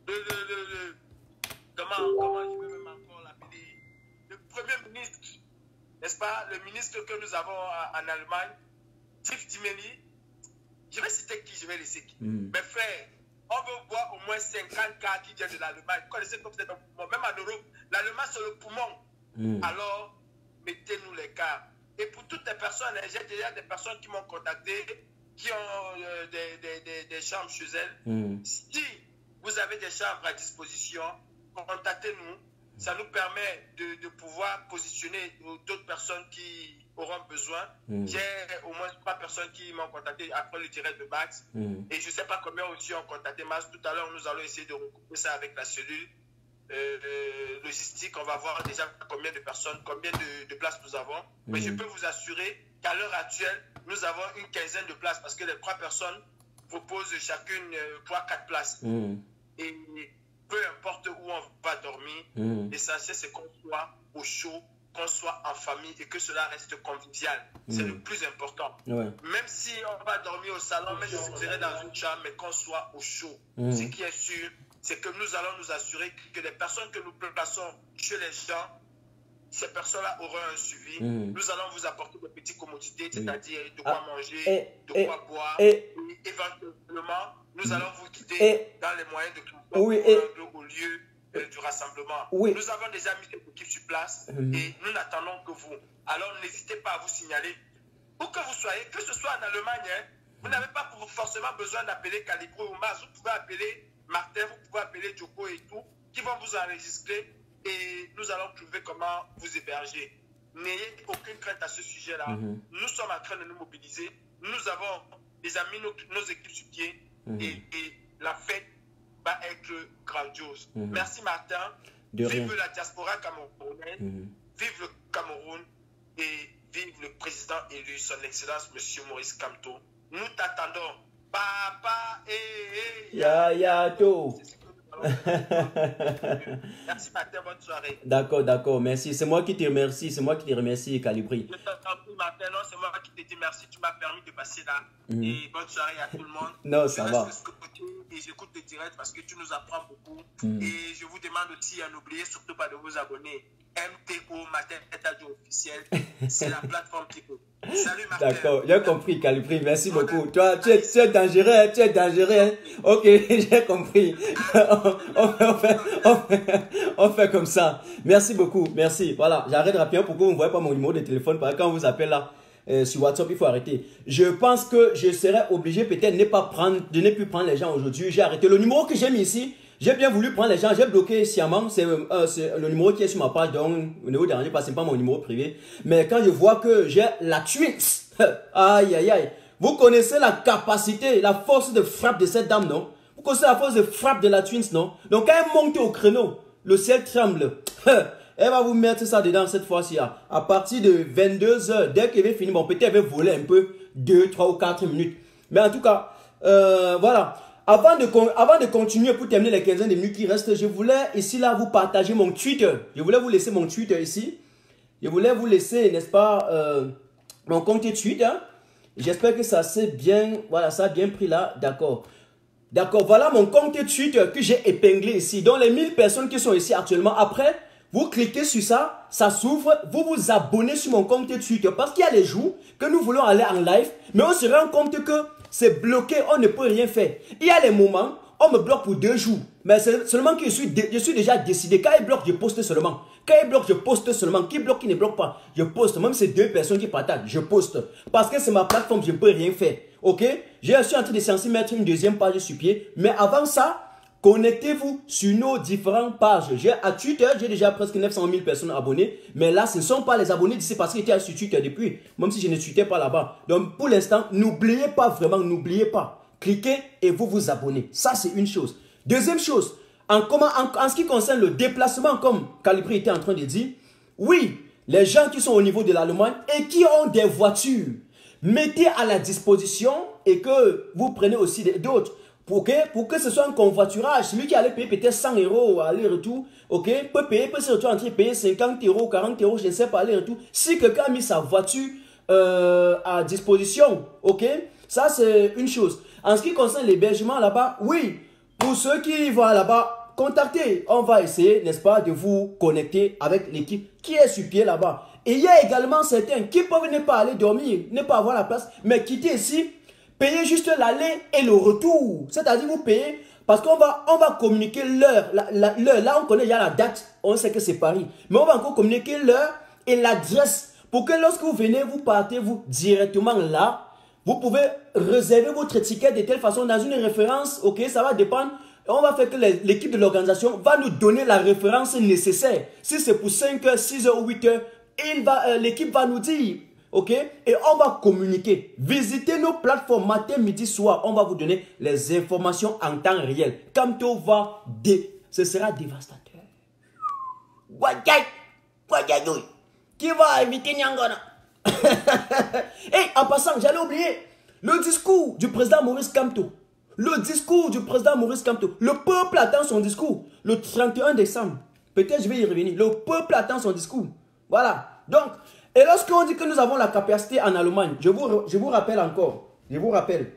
S2: Comment je vais même encore l'appeler? Le Premier ministre. N'est-ce pas, le ministre que nous avons en Allemagne, Tif Dimeli, je vais citer qui, je vais laisser qui. Mes frères, On veut voir au moins 50 cas qui viennent de l'Allemagne. Vous connaissez comme c'est un poumon. Même en Europe, l'Allemagne c'est le poumon. Alors, mettez-nous les cas. Et pour toutes les personnes, j'ai déjà des personnes qui m'ont contacté, qui ont des chambres chez elles. Si vous avez des chambres à disposition, contactez-nous. Ça nous permet de pouvoir positionner d'autres personnes qui auront besoin. J'ai au moins 3 personnes qui m'ont contacté après le direct de Max. Et je ne sais pas combien aussi ont contacté Max. Tout à l'heure, nous allons essayer de recouper ça avec la cellule logistique. On va voir déjà combien de personnes, combien de places nous avons. Mais je peux vous assurer qu'à l'heure actuelle, nous avons une quinzaine de places parce que les 3 personnes proposent chacune 3-4 places. Et peu importe où on va dormir, l'essentiel c'est qu'on soit au chaud, qu'on soit en famille et que cela reste convivial. C'est le plus important. Même si on va dormir au salon, même si on serait dans une chambre, mais qu'on soit au chaud. Ce qui est sûr, c'est que nous allons nous assurer que les personnes que nous plaçons chez les gens, ces personnes-là auront un suivi. Nous allons vous apporter des petites commodités, c'est-à-dire de quoi manger, de quoi boire. Et éventuellement, nous allons vous guider dans les moyens de transport au lieu du rassemblement. Nous avons déjà mis des équipes sur place et nous n'attendons que vous. Alors n'hésitez pas à vous signaler. Où que vous soyez, que ce soit en Allemagne, vous n'avez pas forcément besoin d'appeler Calibre ou Mars. Vous pouvez appeler Martin, vous pouvez appeler Joko et tout, qui vont vous enregistrer et nous allons trouver comment vous héberger. N'ayez aucune crainte à ce sujet-là. Nous sommes en train de nous mobiliser. Nous avons déjà mis nos équipes sur pied et la fête va être grandiose. Merci Martin. Vive la diaspora camerounaise, vive le Cameroun et vive le président élu, son excellence, monsieur Maurice Kamto. Nous t'attendons. Papa et
S3: Yayato.
S2: Merci Martin, bonne soirée.
S3: D'accord, merci. C'est moi qui te remercie, Calibri.
S2: Je t'en prie Martin, non, c'est moi qui te dis merci, tu m'as permis de passer là. Et bonne soirée à tout le monde.
S3: Non, ça va.
S2: Et j'écoute le direct parce que tu nous apprends beaucoup. Et je vous demande aussi à n'oublier surtout pas de vous abonner. MTO, Martin Etadio officiel, c'est la plateforme Tipeee. Salut Martin.
S3: D'accord, j'ai compris Calibri, merci beaucoup. Toi, tu es dangereux, Ok, j'ai compris. on fait comme ça. Merci beaucoup, merci. Voilà, j'arrête rapidement pour que vous ne voyez pas mon numéro de téléphone. Parce que quand on vous appelle là, sur WhatsApp, il faut arrêter. Je pense que je serais obligé peut-être de ne plus prendre les gens aujourd'hui. J'ai arrêté. Le numéro que j'ai mis ici, j'ai bien voulu prendre les gens, j'ai bloqué sciemment, c'est le numéro qui est sur ma page, donc le numéro dernier, parce que ce n'est pas mon numéro privé. Mais quand je vois que j'ai la Twins, aïe, vous connaissez la capacité, la force de frappe de cette dame, non? Vous connaissez la force de frappe de la Twins, non? Donc quand elle monte au créneau, le ciel tremble. Elle va vous mettre ça dedans cette fois-ci. À partir de 22 h, dès qu'elle va finir, bon, peut-être elle va voler un peu, 2, 3 ou 4 minutes. Mais en tout cas, voilà. Avant de continuer pour terminer les 15 minutes qui restent, je voulais ici là vous partager mon Twitter. Je voulais vous laisser mon Twitter ici. Je voulais vous laisser, n'est-ce pas, mon compte Twitter. J'espère que ça s'est bien, voilà, ça a bien pris là, d'accord. D'accord, voilà mon compte Twitter que j'ai épinglé ici. Donc les 1000 personnes qui sont ici actuellement, après, vous cliquez sur ça, ça s'ouvre, vous vous abonnez sur mon compte Twitter. Parce qu'il y a les jours que nous voulons aller en live, mais on se rend compte que c'est bloqué, on ne peut rien faire. Il y a les moments, on me bloque pour 2 jours. Mais c'est seulement que je suis déjà décidé. Quand il bloque, je poste seulement. Quand il bloque, je poste seulement. Qui bloque, qui ne bloque pas, je poste. Même si c'est 2 personnes qui partagent, je poste. Parce que c'est ma plateforme, je ne peux rien faire. Ok? Je suis en train de censé mettre une deuxième page sur pied. Mais avant ça, connectez-vous sur nos différentes pages. À Twitter, j'ai déjà presque 900 000 personnes abonnées. Mais là, ce ne sont pas les abonnés d'ici parce qu'ils étaient sur Twitter depuis. Même si je ne tweetais pas là-bas. Donc, pour l'instant, n'oubliez pas vraiment, n'oubliez pas. Cliquez et vous vous abonnez. Ça, c'est une chose. Deuxième chose, en ce qui concerne le déplacement, comme Calibri était en train de dire, oui, les gens qui sont au niveau de l'Allemagne et qui ont des voitures, mettez à la disposition et que vous prenez aussi d'autres. Pour que ce soit un convoiturage, celui qui allait payer peut-être 100 € aller-retour, ok, peut se retrouver entre payer 50 €, 40 €, je ne sais pas, aller-retour. Si quelqu'un a mis sa voiture à disposition, ok, ça c'est une chose. En ce qui concerne l'hébergement là-bas, oui, pour ceux qui vont là-bas, contactez. On va essayer, n'est-ce pas, de vous connecter avec l'équipe qui est sur pied là-bas. Et il y a également certains qui peuvent ne pas aller dormir, ne pas avoir la place, mais quitter ici. Payez juste l'aller et le retour. C'est-à-dire vous payez Parce qu'on va communiquer l'heure. Là, on connaît déjà la date. On sait que c'est Paris. Mais on va encore communiquer l'heure et l'adresse. Pour que lorsque vous venez, vous partez vous directement là. Vous pouvez réserver votre étiquette de telle façon dans une référence. Ok, ça va dépendre. On va faire que l'équipe de l'organisation va nous donner la référence nécessaire. Si c'est pour 5 heures, 6 heures ou 8 heures, l'équipe va nous dire. Ok? Et on va communiquer. Visitez nos plateformes matin, midi, soir. On va vous donner les informations en temps réel. Kamto va ce sera dévastateur. Qui va éviter Nyangana? Et en passant, j'allais oublier le discours du président Maurice Kamto. Le discours du président Maurice Kamto. Le peuple attend son discours le 31 décembre. Peut-être je vais y revenir. Le peuple attend son discours. Voilà. Donc, et lorsqu'on dit que nous avons la capacité en Allemagne, je vous rappelle encore. Je vous rappelle.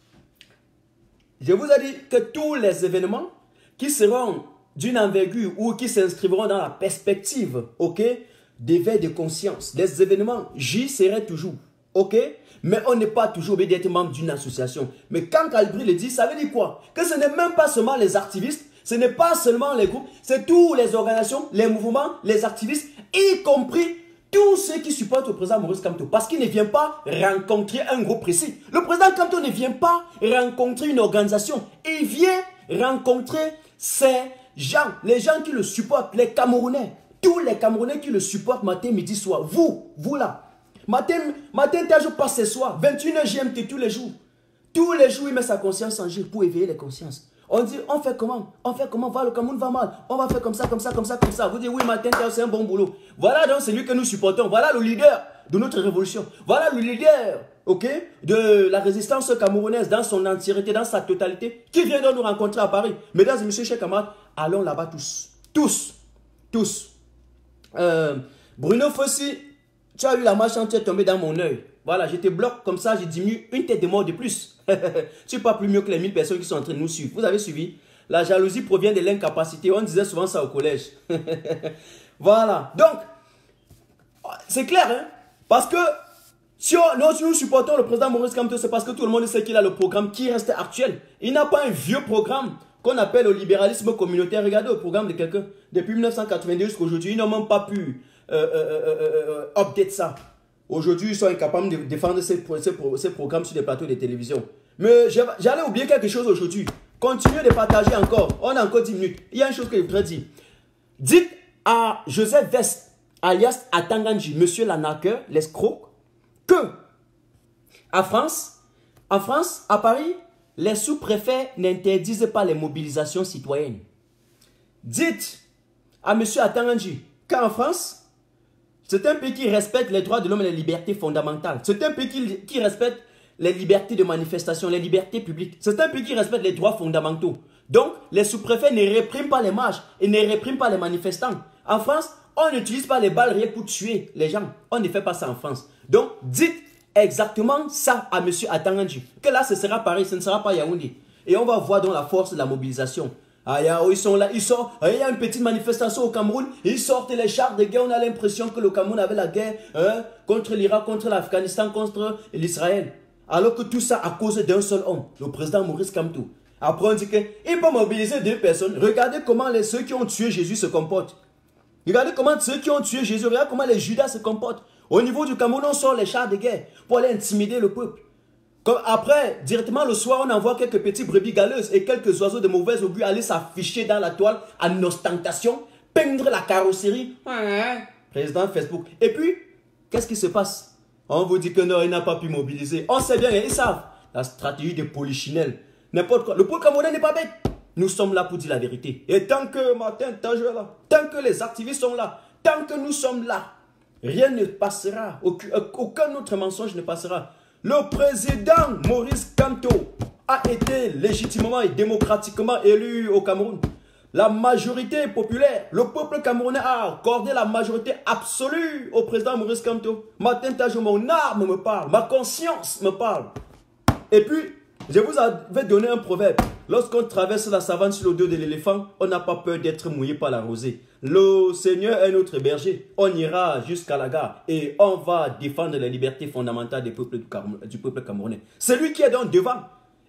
S3: Je vous ai dit que tous les événements qui seront d'une envergure ou qui s'inscriveront dans la perspective, ok, d'éveil de conscience, les événements, j'y serai toujours. Ok? Mais on n'est pas toujours obligé d'être membre d'une association. Mais quand Calibri le dit, ça veut dire quoi? Que ce n'est même pas seulement les activistes, ce n'est pas seulement les groupes, c'est tous les organisations, les mouvements, les activistes, y compris tous ceux qui supportent le président Maurice Kamto. Parce qu'il ne vient pas rencontrer un groupe précis. Le président Kamto ne vient pas rencontrer une organisation. Il vient rencontrer ces gens, les gens qui le supportent, les Camerounais. Tous les Camerounais qui le supportent matin, midi, soir. Vous là. Matin, je passe ce soir, 21h GMT tous les jours. Tous les jours, il met sa conscience en jeu pour éveiller les consciences. On dit, on fait comment? Voilà, le Cameroun va mal. On va faire comme ça. Vous dites, oui, Matin, c'est un bon boulot. Voilà donc celui que nous supportons. Voilà le leader de notre révolution. Voilà le leader, ok, de la résistance camerounaise dans son entièreté, dans sa totalité, qui vient de nous rencontrer à Paris. Mesdames et messieurs, chers camarades, allons là-bas tous. Bruno Fossi, tu as eu la marche, tu es tombé dans mon œil. Voilà, je te bloque comme ça, j'ai diminué une tête de mort de plus. Tu n'es pas plus mieux que les 1000 personnes qui sont en train de nous suivre. Vous avez suivi? La jalousie provient de l'incapacité. On disait souvent ça au collège. Voilà. Donc, c'est clair, hein? Parce que si nous supportons le président Maurice Kamto, c'est parce que tout le monde sait qu'il a le programme qui reste actuel. Il n'a pas un vieux programme qu'on appelle le libéralisme communautaire. Regardez le programme de quelqu'un. Depuis 1992 jusqu'à aujourd'hui, ils n'ont même pas pu update ça. Aujourd'hui, ils sont incapables de défendre ces programmes sur des plateaux de télévision. Mais j'allais oublier quelque chose aujourd'hui. Continuez de partager encore. On a encore 10 minutes. Il y a une chose que je voudrais dire. Dites à Joseph Vest, alias Atanganji, monsieur l'arnaqueur, l'escroc, que en France, à Paris, les sous-préfets n'interdisent pas les mobilisations citoyennes. Dites à monsieur Atanganji qu'en France, c'est un pays qui respecte les droits de l'homme et les libertés fondamentales. C'est un pays qui respecte les libertés de manifestation, les libertés publiques. C'est un pays qui respecte les droits fondamentaux. Donc, les sous-préfets ne répriment pas les marches et ne répriment pas les manifestants. En France, on n'utilise pas les balles réelles pour tuer les gens. On ne fait pas ça en France. Donc, dites exactement ça à M. Atanganji. Que là, ce sera pareil, ce ne sera pas Yaoundé. Et on va voir dans la force de la mobilisation. Ils sont là, il y a une petite manifestation au Cameroun, ils sortent les chars de guerre, on a l'impression que le Cameroun avait la guerre contre l'Irak, contre l'Afghanistan, contre l'Israël. Alors que tout ça à cause d'un seul homme, le président Maurice Kamto. Après on dit qu'il peut mobiliser 2 personnes. Regardez comment ceux qui ont tué Jésus se comportent. Regardez comment ceux qui ont tué Jésus, regardez comment les Judas se comportent. Au niveau du Cameroun, on sort les chars de guerre pour aller intimider le peuple. Comme après, directement le soir, on envoie quelques petits brebis galeuses et quelques oiseaux de mauvaise augure aller s'afficher dans la toile en ostentation, peindre la carrosserie. Président Facebook. Et puis, qu'est-ce qui se passe? On vous dit que non, il n'a pas pu mobiliser. On sait bien, ils savent. La stratégie de polichinelle. N'importe quoi. Le peuple camerounais n'est pas bête. Nous sommes là pour dire la vérité. Et tant que Martin Tajou est là, tant que les activistes sont là, tant que nous sommes là, rien ne passera. Aucun autre mensonge ne passera. Le président Maurice Kamto a été légitimement et démocratiquement élu au Cameroun. La majorité populaire, le peuple camerounais a accordé la majorité absolue au président Maurice Kamto. Martin Tajou, mon âme me parle, ma conscience me parle. Et puis, je vous avais donné un proverbe. Lorsqu'on traverse la savane sur le dos de l'éléphant, on n'a pas peur d'être mouillé par la rosée. Le Seigneur est notre berger. On ira jusqu'à la gare et on va défendre les libertés fondamentales du peuple camerounais. C'est lui qui est donc devant.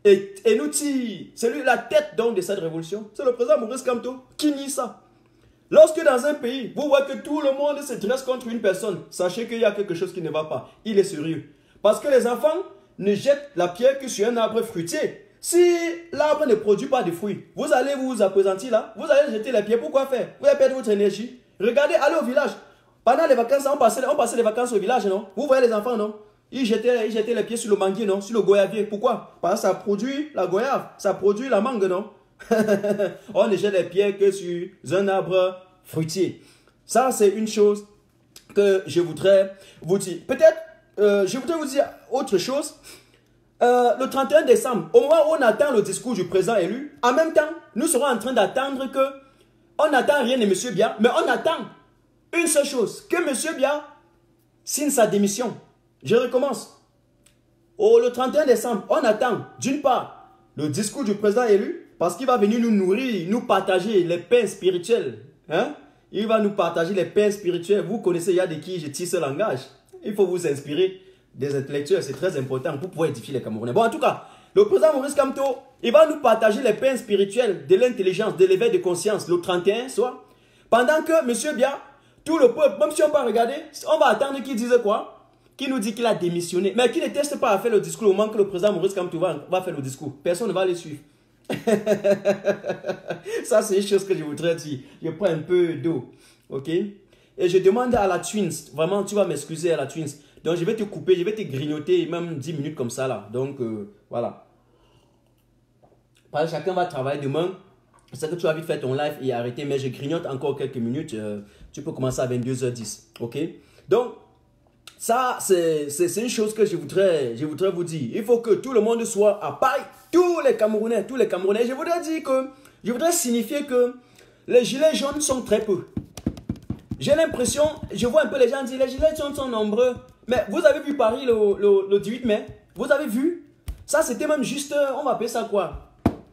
S3: Et nous tire. C'est lui la tête donc de cette révolution. C'est le président Maurice Kamto qui nie ça. Lorsque dans un pays, vous voyez que tout le monde se dresse contre une personne, sachez qu'il y a quelque chose qui ne va pas. Il est sérieux. Parce que les enfants ne jettent la pierre que sur un arbre fruitier. Si l'arbre ne produit pas de fruits, vous allez vous appesantir là, vous allez jeter la pierre. Pourquoi faire? Vous allez perdre votre énergie. Regardez, allez au village. Pendant les vacances, on passait les vacances au village, non? Vous voyez les enfants, non? Ils jetaient les pieds sur le manguier, non? Sur le goyavier. Pourquoi? Parce que ça produit la goyave, ça produit la mangue, non? On ne jette les pieds que sur un arbre fruitier. Ça, c'est une chose que je voudrais vous dire. Peut-être, je voudrais vous dire autre chose. Le 31 décembre, au moment où on attend le discours du président élu, en même temps, nous serons en train d'attendre que, on n'attend rien de M. Biya, mais on attend une seule chose, que M. Biya signe sa démission. Je recommence. Le 31 décembre, on attend, d'une part, le discours du président élu, parce qu'il va venir nous nourrir, nous partager les pains spirituels. Hein? Il va nous partager les pains spirituels. Vous connaissez, il y a de qui je tire ce langage. Il faut vous inspirer des intellectuels, c'est très important pour pouvoir édifier les Camerounais. Bon, en tout cas, le président Maurice Kamto, il va nous partager les pains spirituels de l'intelligence, de l'éveil de conscience, le 31 soir. Pendant que M. Biya, tout le peuple, même si on va regarder, on va attendre qu'il dise quoi? Qui nous dit qu'il a démissionné, mais qui ne teste pas à faire le discours au moment que le président Maurice Kamto va faire le discours. Personne ne va le suivre. Ça, c'est une chose que je voudrais dire. Je prends un peu d'eau. Ok? Et je demande à la Twins, vraiment, tu vas m'excuser à la Twins. Donc, je vais te couper, je vais te grignoter même 10 minutes comme ça là. Donc, voilà. Parce que chacun va travailler demain. C'est que tu vas vite faire ton live et arrêter, mais je grignote encore quelques minutes. Tu peux commencer à 22h10. Ok? Donc, ça, c'est une chose que je voudrais vous dire. Il faut que tout le monde soit à Paris. Tous les Camerounais. Je voudrais dire que, je voudrais signifier que les gilets jaunes sont très peu. J'ai l'impression, je vois un peu les gens dire, les gilets jaunes sont nombreux. Mais vous avez vu Paris le 18 mai? Vous avez vu? Ça, c'était même juste, on va appeler ça quoi?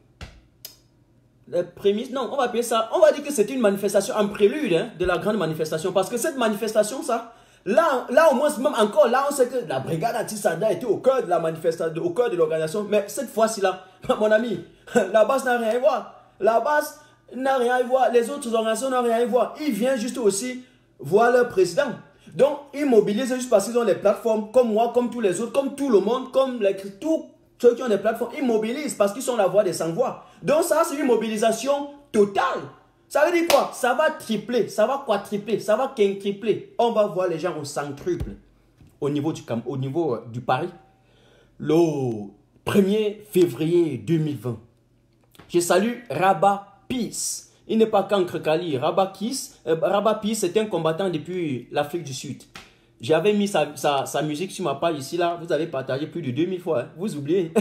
S3: Les prémices, non, on va appeler ça, on va dire que c'était une manifestation en prélude hein, de la grande manifestation. Parce que cette manifestation, ça, là au moins, même encore, là, on sait que la brigade anti-Sada était au cœur de la manifestation, au cœur de l'organisation. Mais cette fois-ci là, mon ami, la base n'a rien à voir. La base n'a rien à voir. Les autres organisations n'ont rien à voir. Ils viennent juste aussi voir leur président. Donc, ils mobilisent juste parce qu'ils ont les plateformes, comme moi, comme tous les autres, comme tout le monde, comme tous ceux qui ont des plateformes. Ils mobilisent parce qu'ils sont la voix des sans-voix. Donc, ça, c'est une mobilisation totale. Ça veut dire quoi? Ça va tripler, ça va quadrupler, ça va quintrupler. On va voir les gens au centruple au niveau du Paris le 1er février 2020. Je salue Rabat Peace. Il n'est pas qu'Ancre Kali. Rabat Peace est un combattant depuis l'Afrique du Sud. J'avais mis sa musique sur ma page ici, là. Vous avez partagé plus de 2000 fois. Hein. Vous oubliez.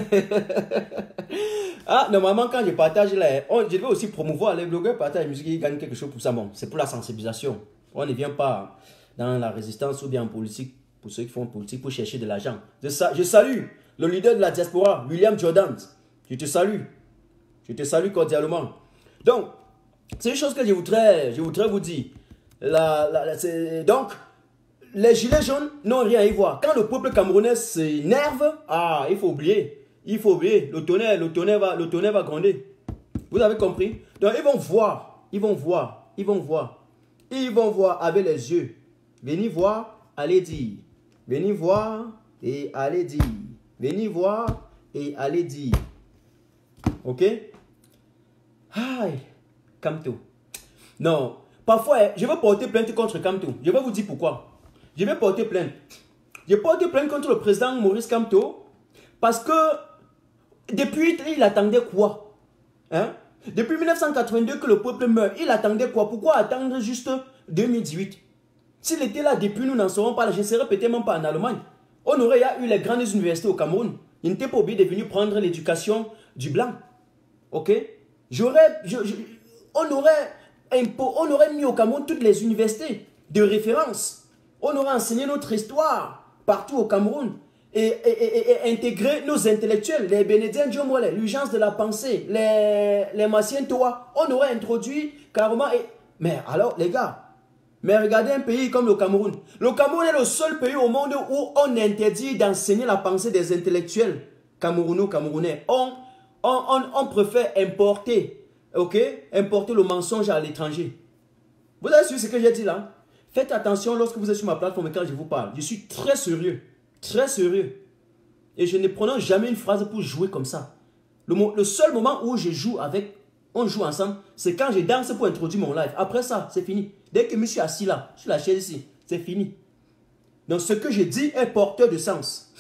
S3: Ah, normalement, quand je partage, là, je vais aussi promouvoir les blogueurs partagent la musique, ils gagnent quelque chose pour ça. Bon, c'est pour la sensibilisation. On ne vient pas dans la résistance ou bien en politique, pour ceux qui font politique, pour chercher de l'argent. Je salue le leader de la diaspora, William Jordan. Je te salue. Je te salue cordialement. Donc, c'est une chose que je voudrais vous dire. Donc, les gilets jaunes n'ont rien à y voir. Quand le peuple camerounais s'énerve, il faut oublier. Il faut oublier. Le tonnerre va gronder. Vous avez compris? Donc, ils vont voir. Ils vont voir avec les yeux. Venez voir, allez dire. Venez voir et allez dire. Venez voir et allez dire. Ok? Aïe. Kamto. Non. Parfois, je vais porter plainte contre Kamto. Je vais vous dire pourquoi. Je vais porter plainte. Je porte plainte contre le président Maurice Kamto parce que depuis, il attendait quoi? Hein? Depuis 1982 que le peuple meurt, il attendait quoi? Pourquoi attendre juste 2018? S'il était là depuis, nous n'en serons pas là. Je ne serais peut-être même pas en Allemagne. On aurait eu les grandes universités au Cameroun. Il n'était pas obligé de venir prendre l'éducation du blanc. Ok? On aurait mis au Cameroun toutes les universités de référence. On aurait enseigné notre histoire partout au Cameroun et intégré nos intellectuels, les Bénédictins Diomole, l'urgence de la pensée, les Massien Toa. On aurait introduit carrément. Mais alors, les gars, mais regardez un pays comme le Cameroun. Le Cameroun est le seul pays au monde où on interdit d'enseigner la pensée des intellectuels Camerounais, on préfère importer, ok, importer le mensonge à l'étranger. Vous avez su ce que j'ai dit là? Faites attention lorsque vous êtes sur ma plateforme et quand je vous parle. Je suis très sérieux. Très sérieux. Et je ne prononce jamais une phrase pour jouer comme ça. Le seul moment où je joue avec, on joue ensemble, c'est quand je danse pour introduire mon live. Après ça, c'est fini. Dès que je me suis assis là, sur la chaise ici, c'est fini. Donc ce que je dis est porteur de sens.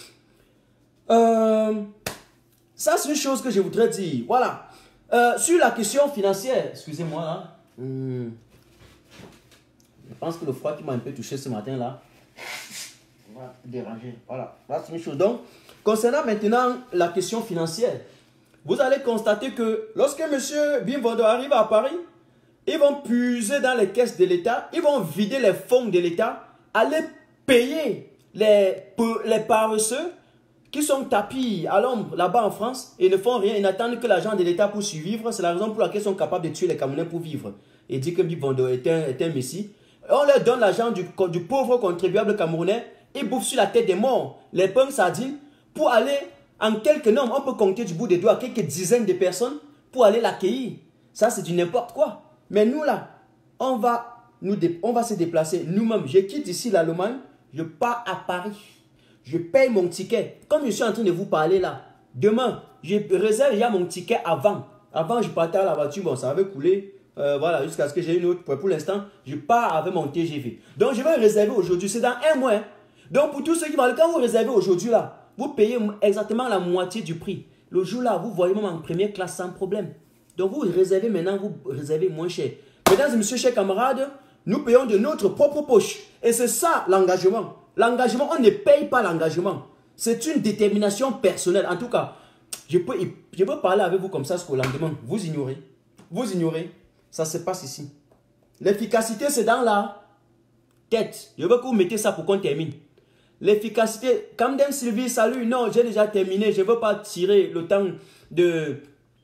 S3: Ça, c'est une chose que je voudrais dire. Voilà. Sur la question financière, excusez-moi là. Je pense que le froid qui m'a un peu touché ce matin là va déranger. Voilà. Là, c'est une chose. Donc, concernant maintenant la question financière, vous allez constater que lorsque M. Bimvondo arrive à Paris, ils vont puiser dans les caisses de l'État, ils vont vider les fonds de l'État, aller payer les paresseux qui sont tapis à l'ombre là-bas en France et ne font rien, ils n'attendent que l'argent de l'État pour survivre. C'est la raison pour laquelle ils sont capables de tuer les Camerounais pour vivre. Et dit que Bimvondo est un messie. On leur donne l'argent du pauvre contribuable camerounais, ils bouffent sur la tête des morts les pommes sardines pour aller en quelques nombres, on peut compter du bout des doigts quelques dizaines de personnes pour aller l'accueillir. Ça, c'est du n'importe quoi. Mais nous, là, on va se déplacer nous-mêmes. Je quitte ici l'Allemagne, je pars à Paris. Je paye mon ticket. Comme je suis en train de vous parler là, demain, je réserve déjà mon ticket avant. Avant, je partais à la voiture, bon, ça avait coulé. Voilà, jusqu'à ce que j'ai une autre. Pour l'instant, je pars avec mon TGV. Donc, je vais réserver aujourd'hui. C'est dans un mois. Hein. Donc, pour tous ceux qui vont, quand vous réservez aujourd'hui là, vous payez exactement la moitié du prix. Le jour là, vous voyez même en première classe sans problème. Donc, vous réservez maintenant, vous réservez moins cher. Mesdames et messieurs, chers camarades, nous payons de notre propre poche. Et c'est ça l'engagement. L'engagement, on ne paye pas l'engagement. C'est une détermination personnelle. En tout cas, je peux parler avec vous comme ça jusqu'au lendemain. Vous ignorez. Vous ignorez. Ça se passe ici. L'efficacité, c'est dans la tête. Je veux que vous mettez ça pour qu'on termine. L'efficacité, Camden Sylvie, salut, non, j'ai déjà terminé. Je ne veux pas tirer le temps de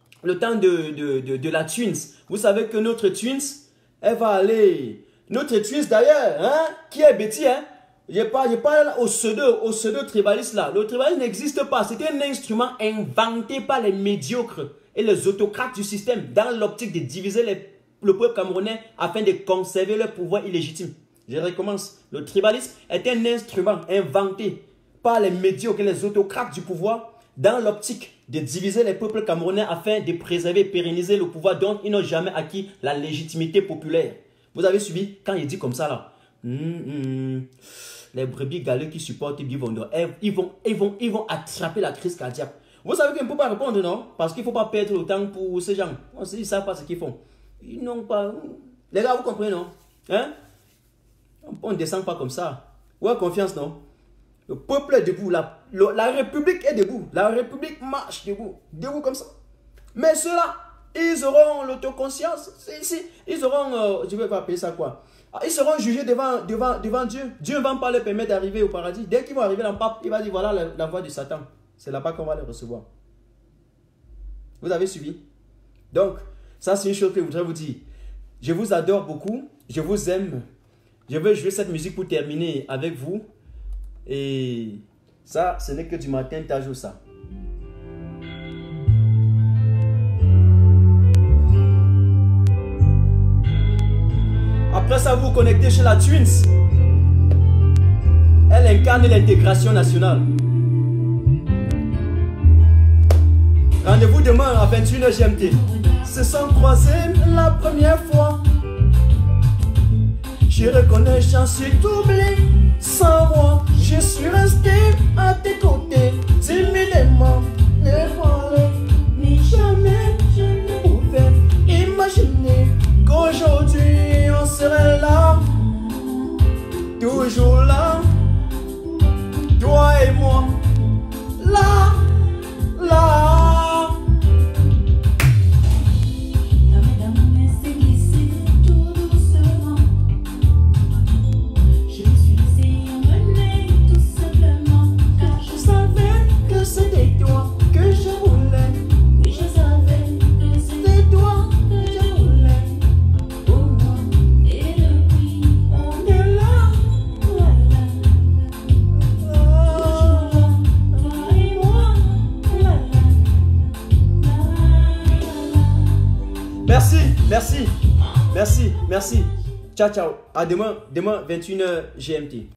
S3: la Twins. Vous savez que notre Twins, elle va aller. Notre Twins d'ailleurs, hein, qui est Betty, hein. Je parle au pseudo-tribaliste là. Le tribalisme n'existe pas. C'était un instrument inventé par les médiocres et les autocrates du système dans l'optique de diviser le peuple camerounais afin de conserver leur pouvoir illégitime. Je recommence. Le tribalisme est un instrument inventé par les médiocres et les autocrates du pouvoir dans l'optique de diviser les peuples camerounais afin de préserver et pérenniser le pouvoir dont ils n'ont jamais acquis la légitimité populaire. Vous avez suivi quand il dit comme ça là. Les brebis galeux qui supportent Bimvondo, ils vont attraper la crise cardiaque. Vous savez qu'ils ne peuvent pas répondre, non? Parce qu'il ne faut pas perdre le temps pour ces gens. Ils ne savent pas ce qu'ils font. Ils n'ont pas... Les gars, vous comprenez, non? Hein? On ne descend pas comme ça. Ouais, confiance, non? Le peuple est debout. La République est debout. La République marche debout. Debout comme ça. Mais ceux-là, ils auront l'autoconscience. Ils auront... je ne vais pas appeler ça quoi? Ils seront jugés devant Dieu. Dieu ne va pas leur permettre d'arriver au paradis. Dès qu'ils vont arriver dans le pape, il va dire voilà la voie de Satan. C'est là-bas qu'on va les recevoir. Vous avez suivi? Donc, ça c'est une chose que je voudrais vous dire. Je vous adore beaucoup. Je vous aime. Je vais jouer cette musique pour terminer avec vous. Et ça, ce n'est que du matin, tu as joué ça. Après ça, vous vous connectez chez la Twins. Elle incarne l'intégration nationale. Rendez-vous demain à 21h GMT. Se sont croisés la première fois. Je reconnais, j'en suis doublé. Sans moi, je suis resté à tes côtés. Timidement, les voiles. Mais jamais je ne pouvais imaginer qu'aujourd'hui on serait là. Toujours là. Toi et moi. Là. Là. Je me suis laissé emmener tout simplement car je savais Merci, merci, merci, merci. Ciao, ciao. À demain, 21h GMT.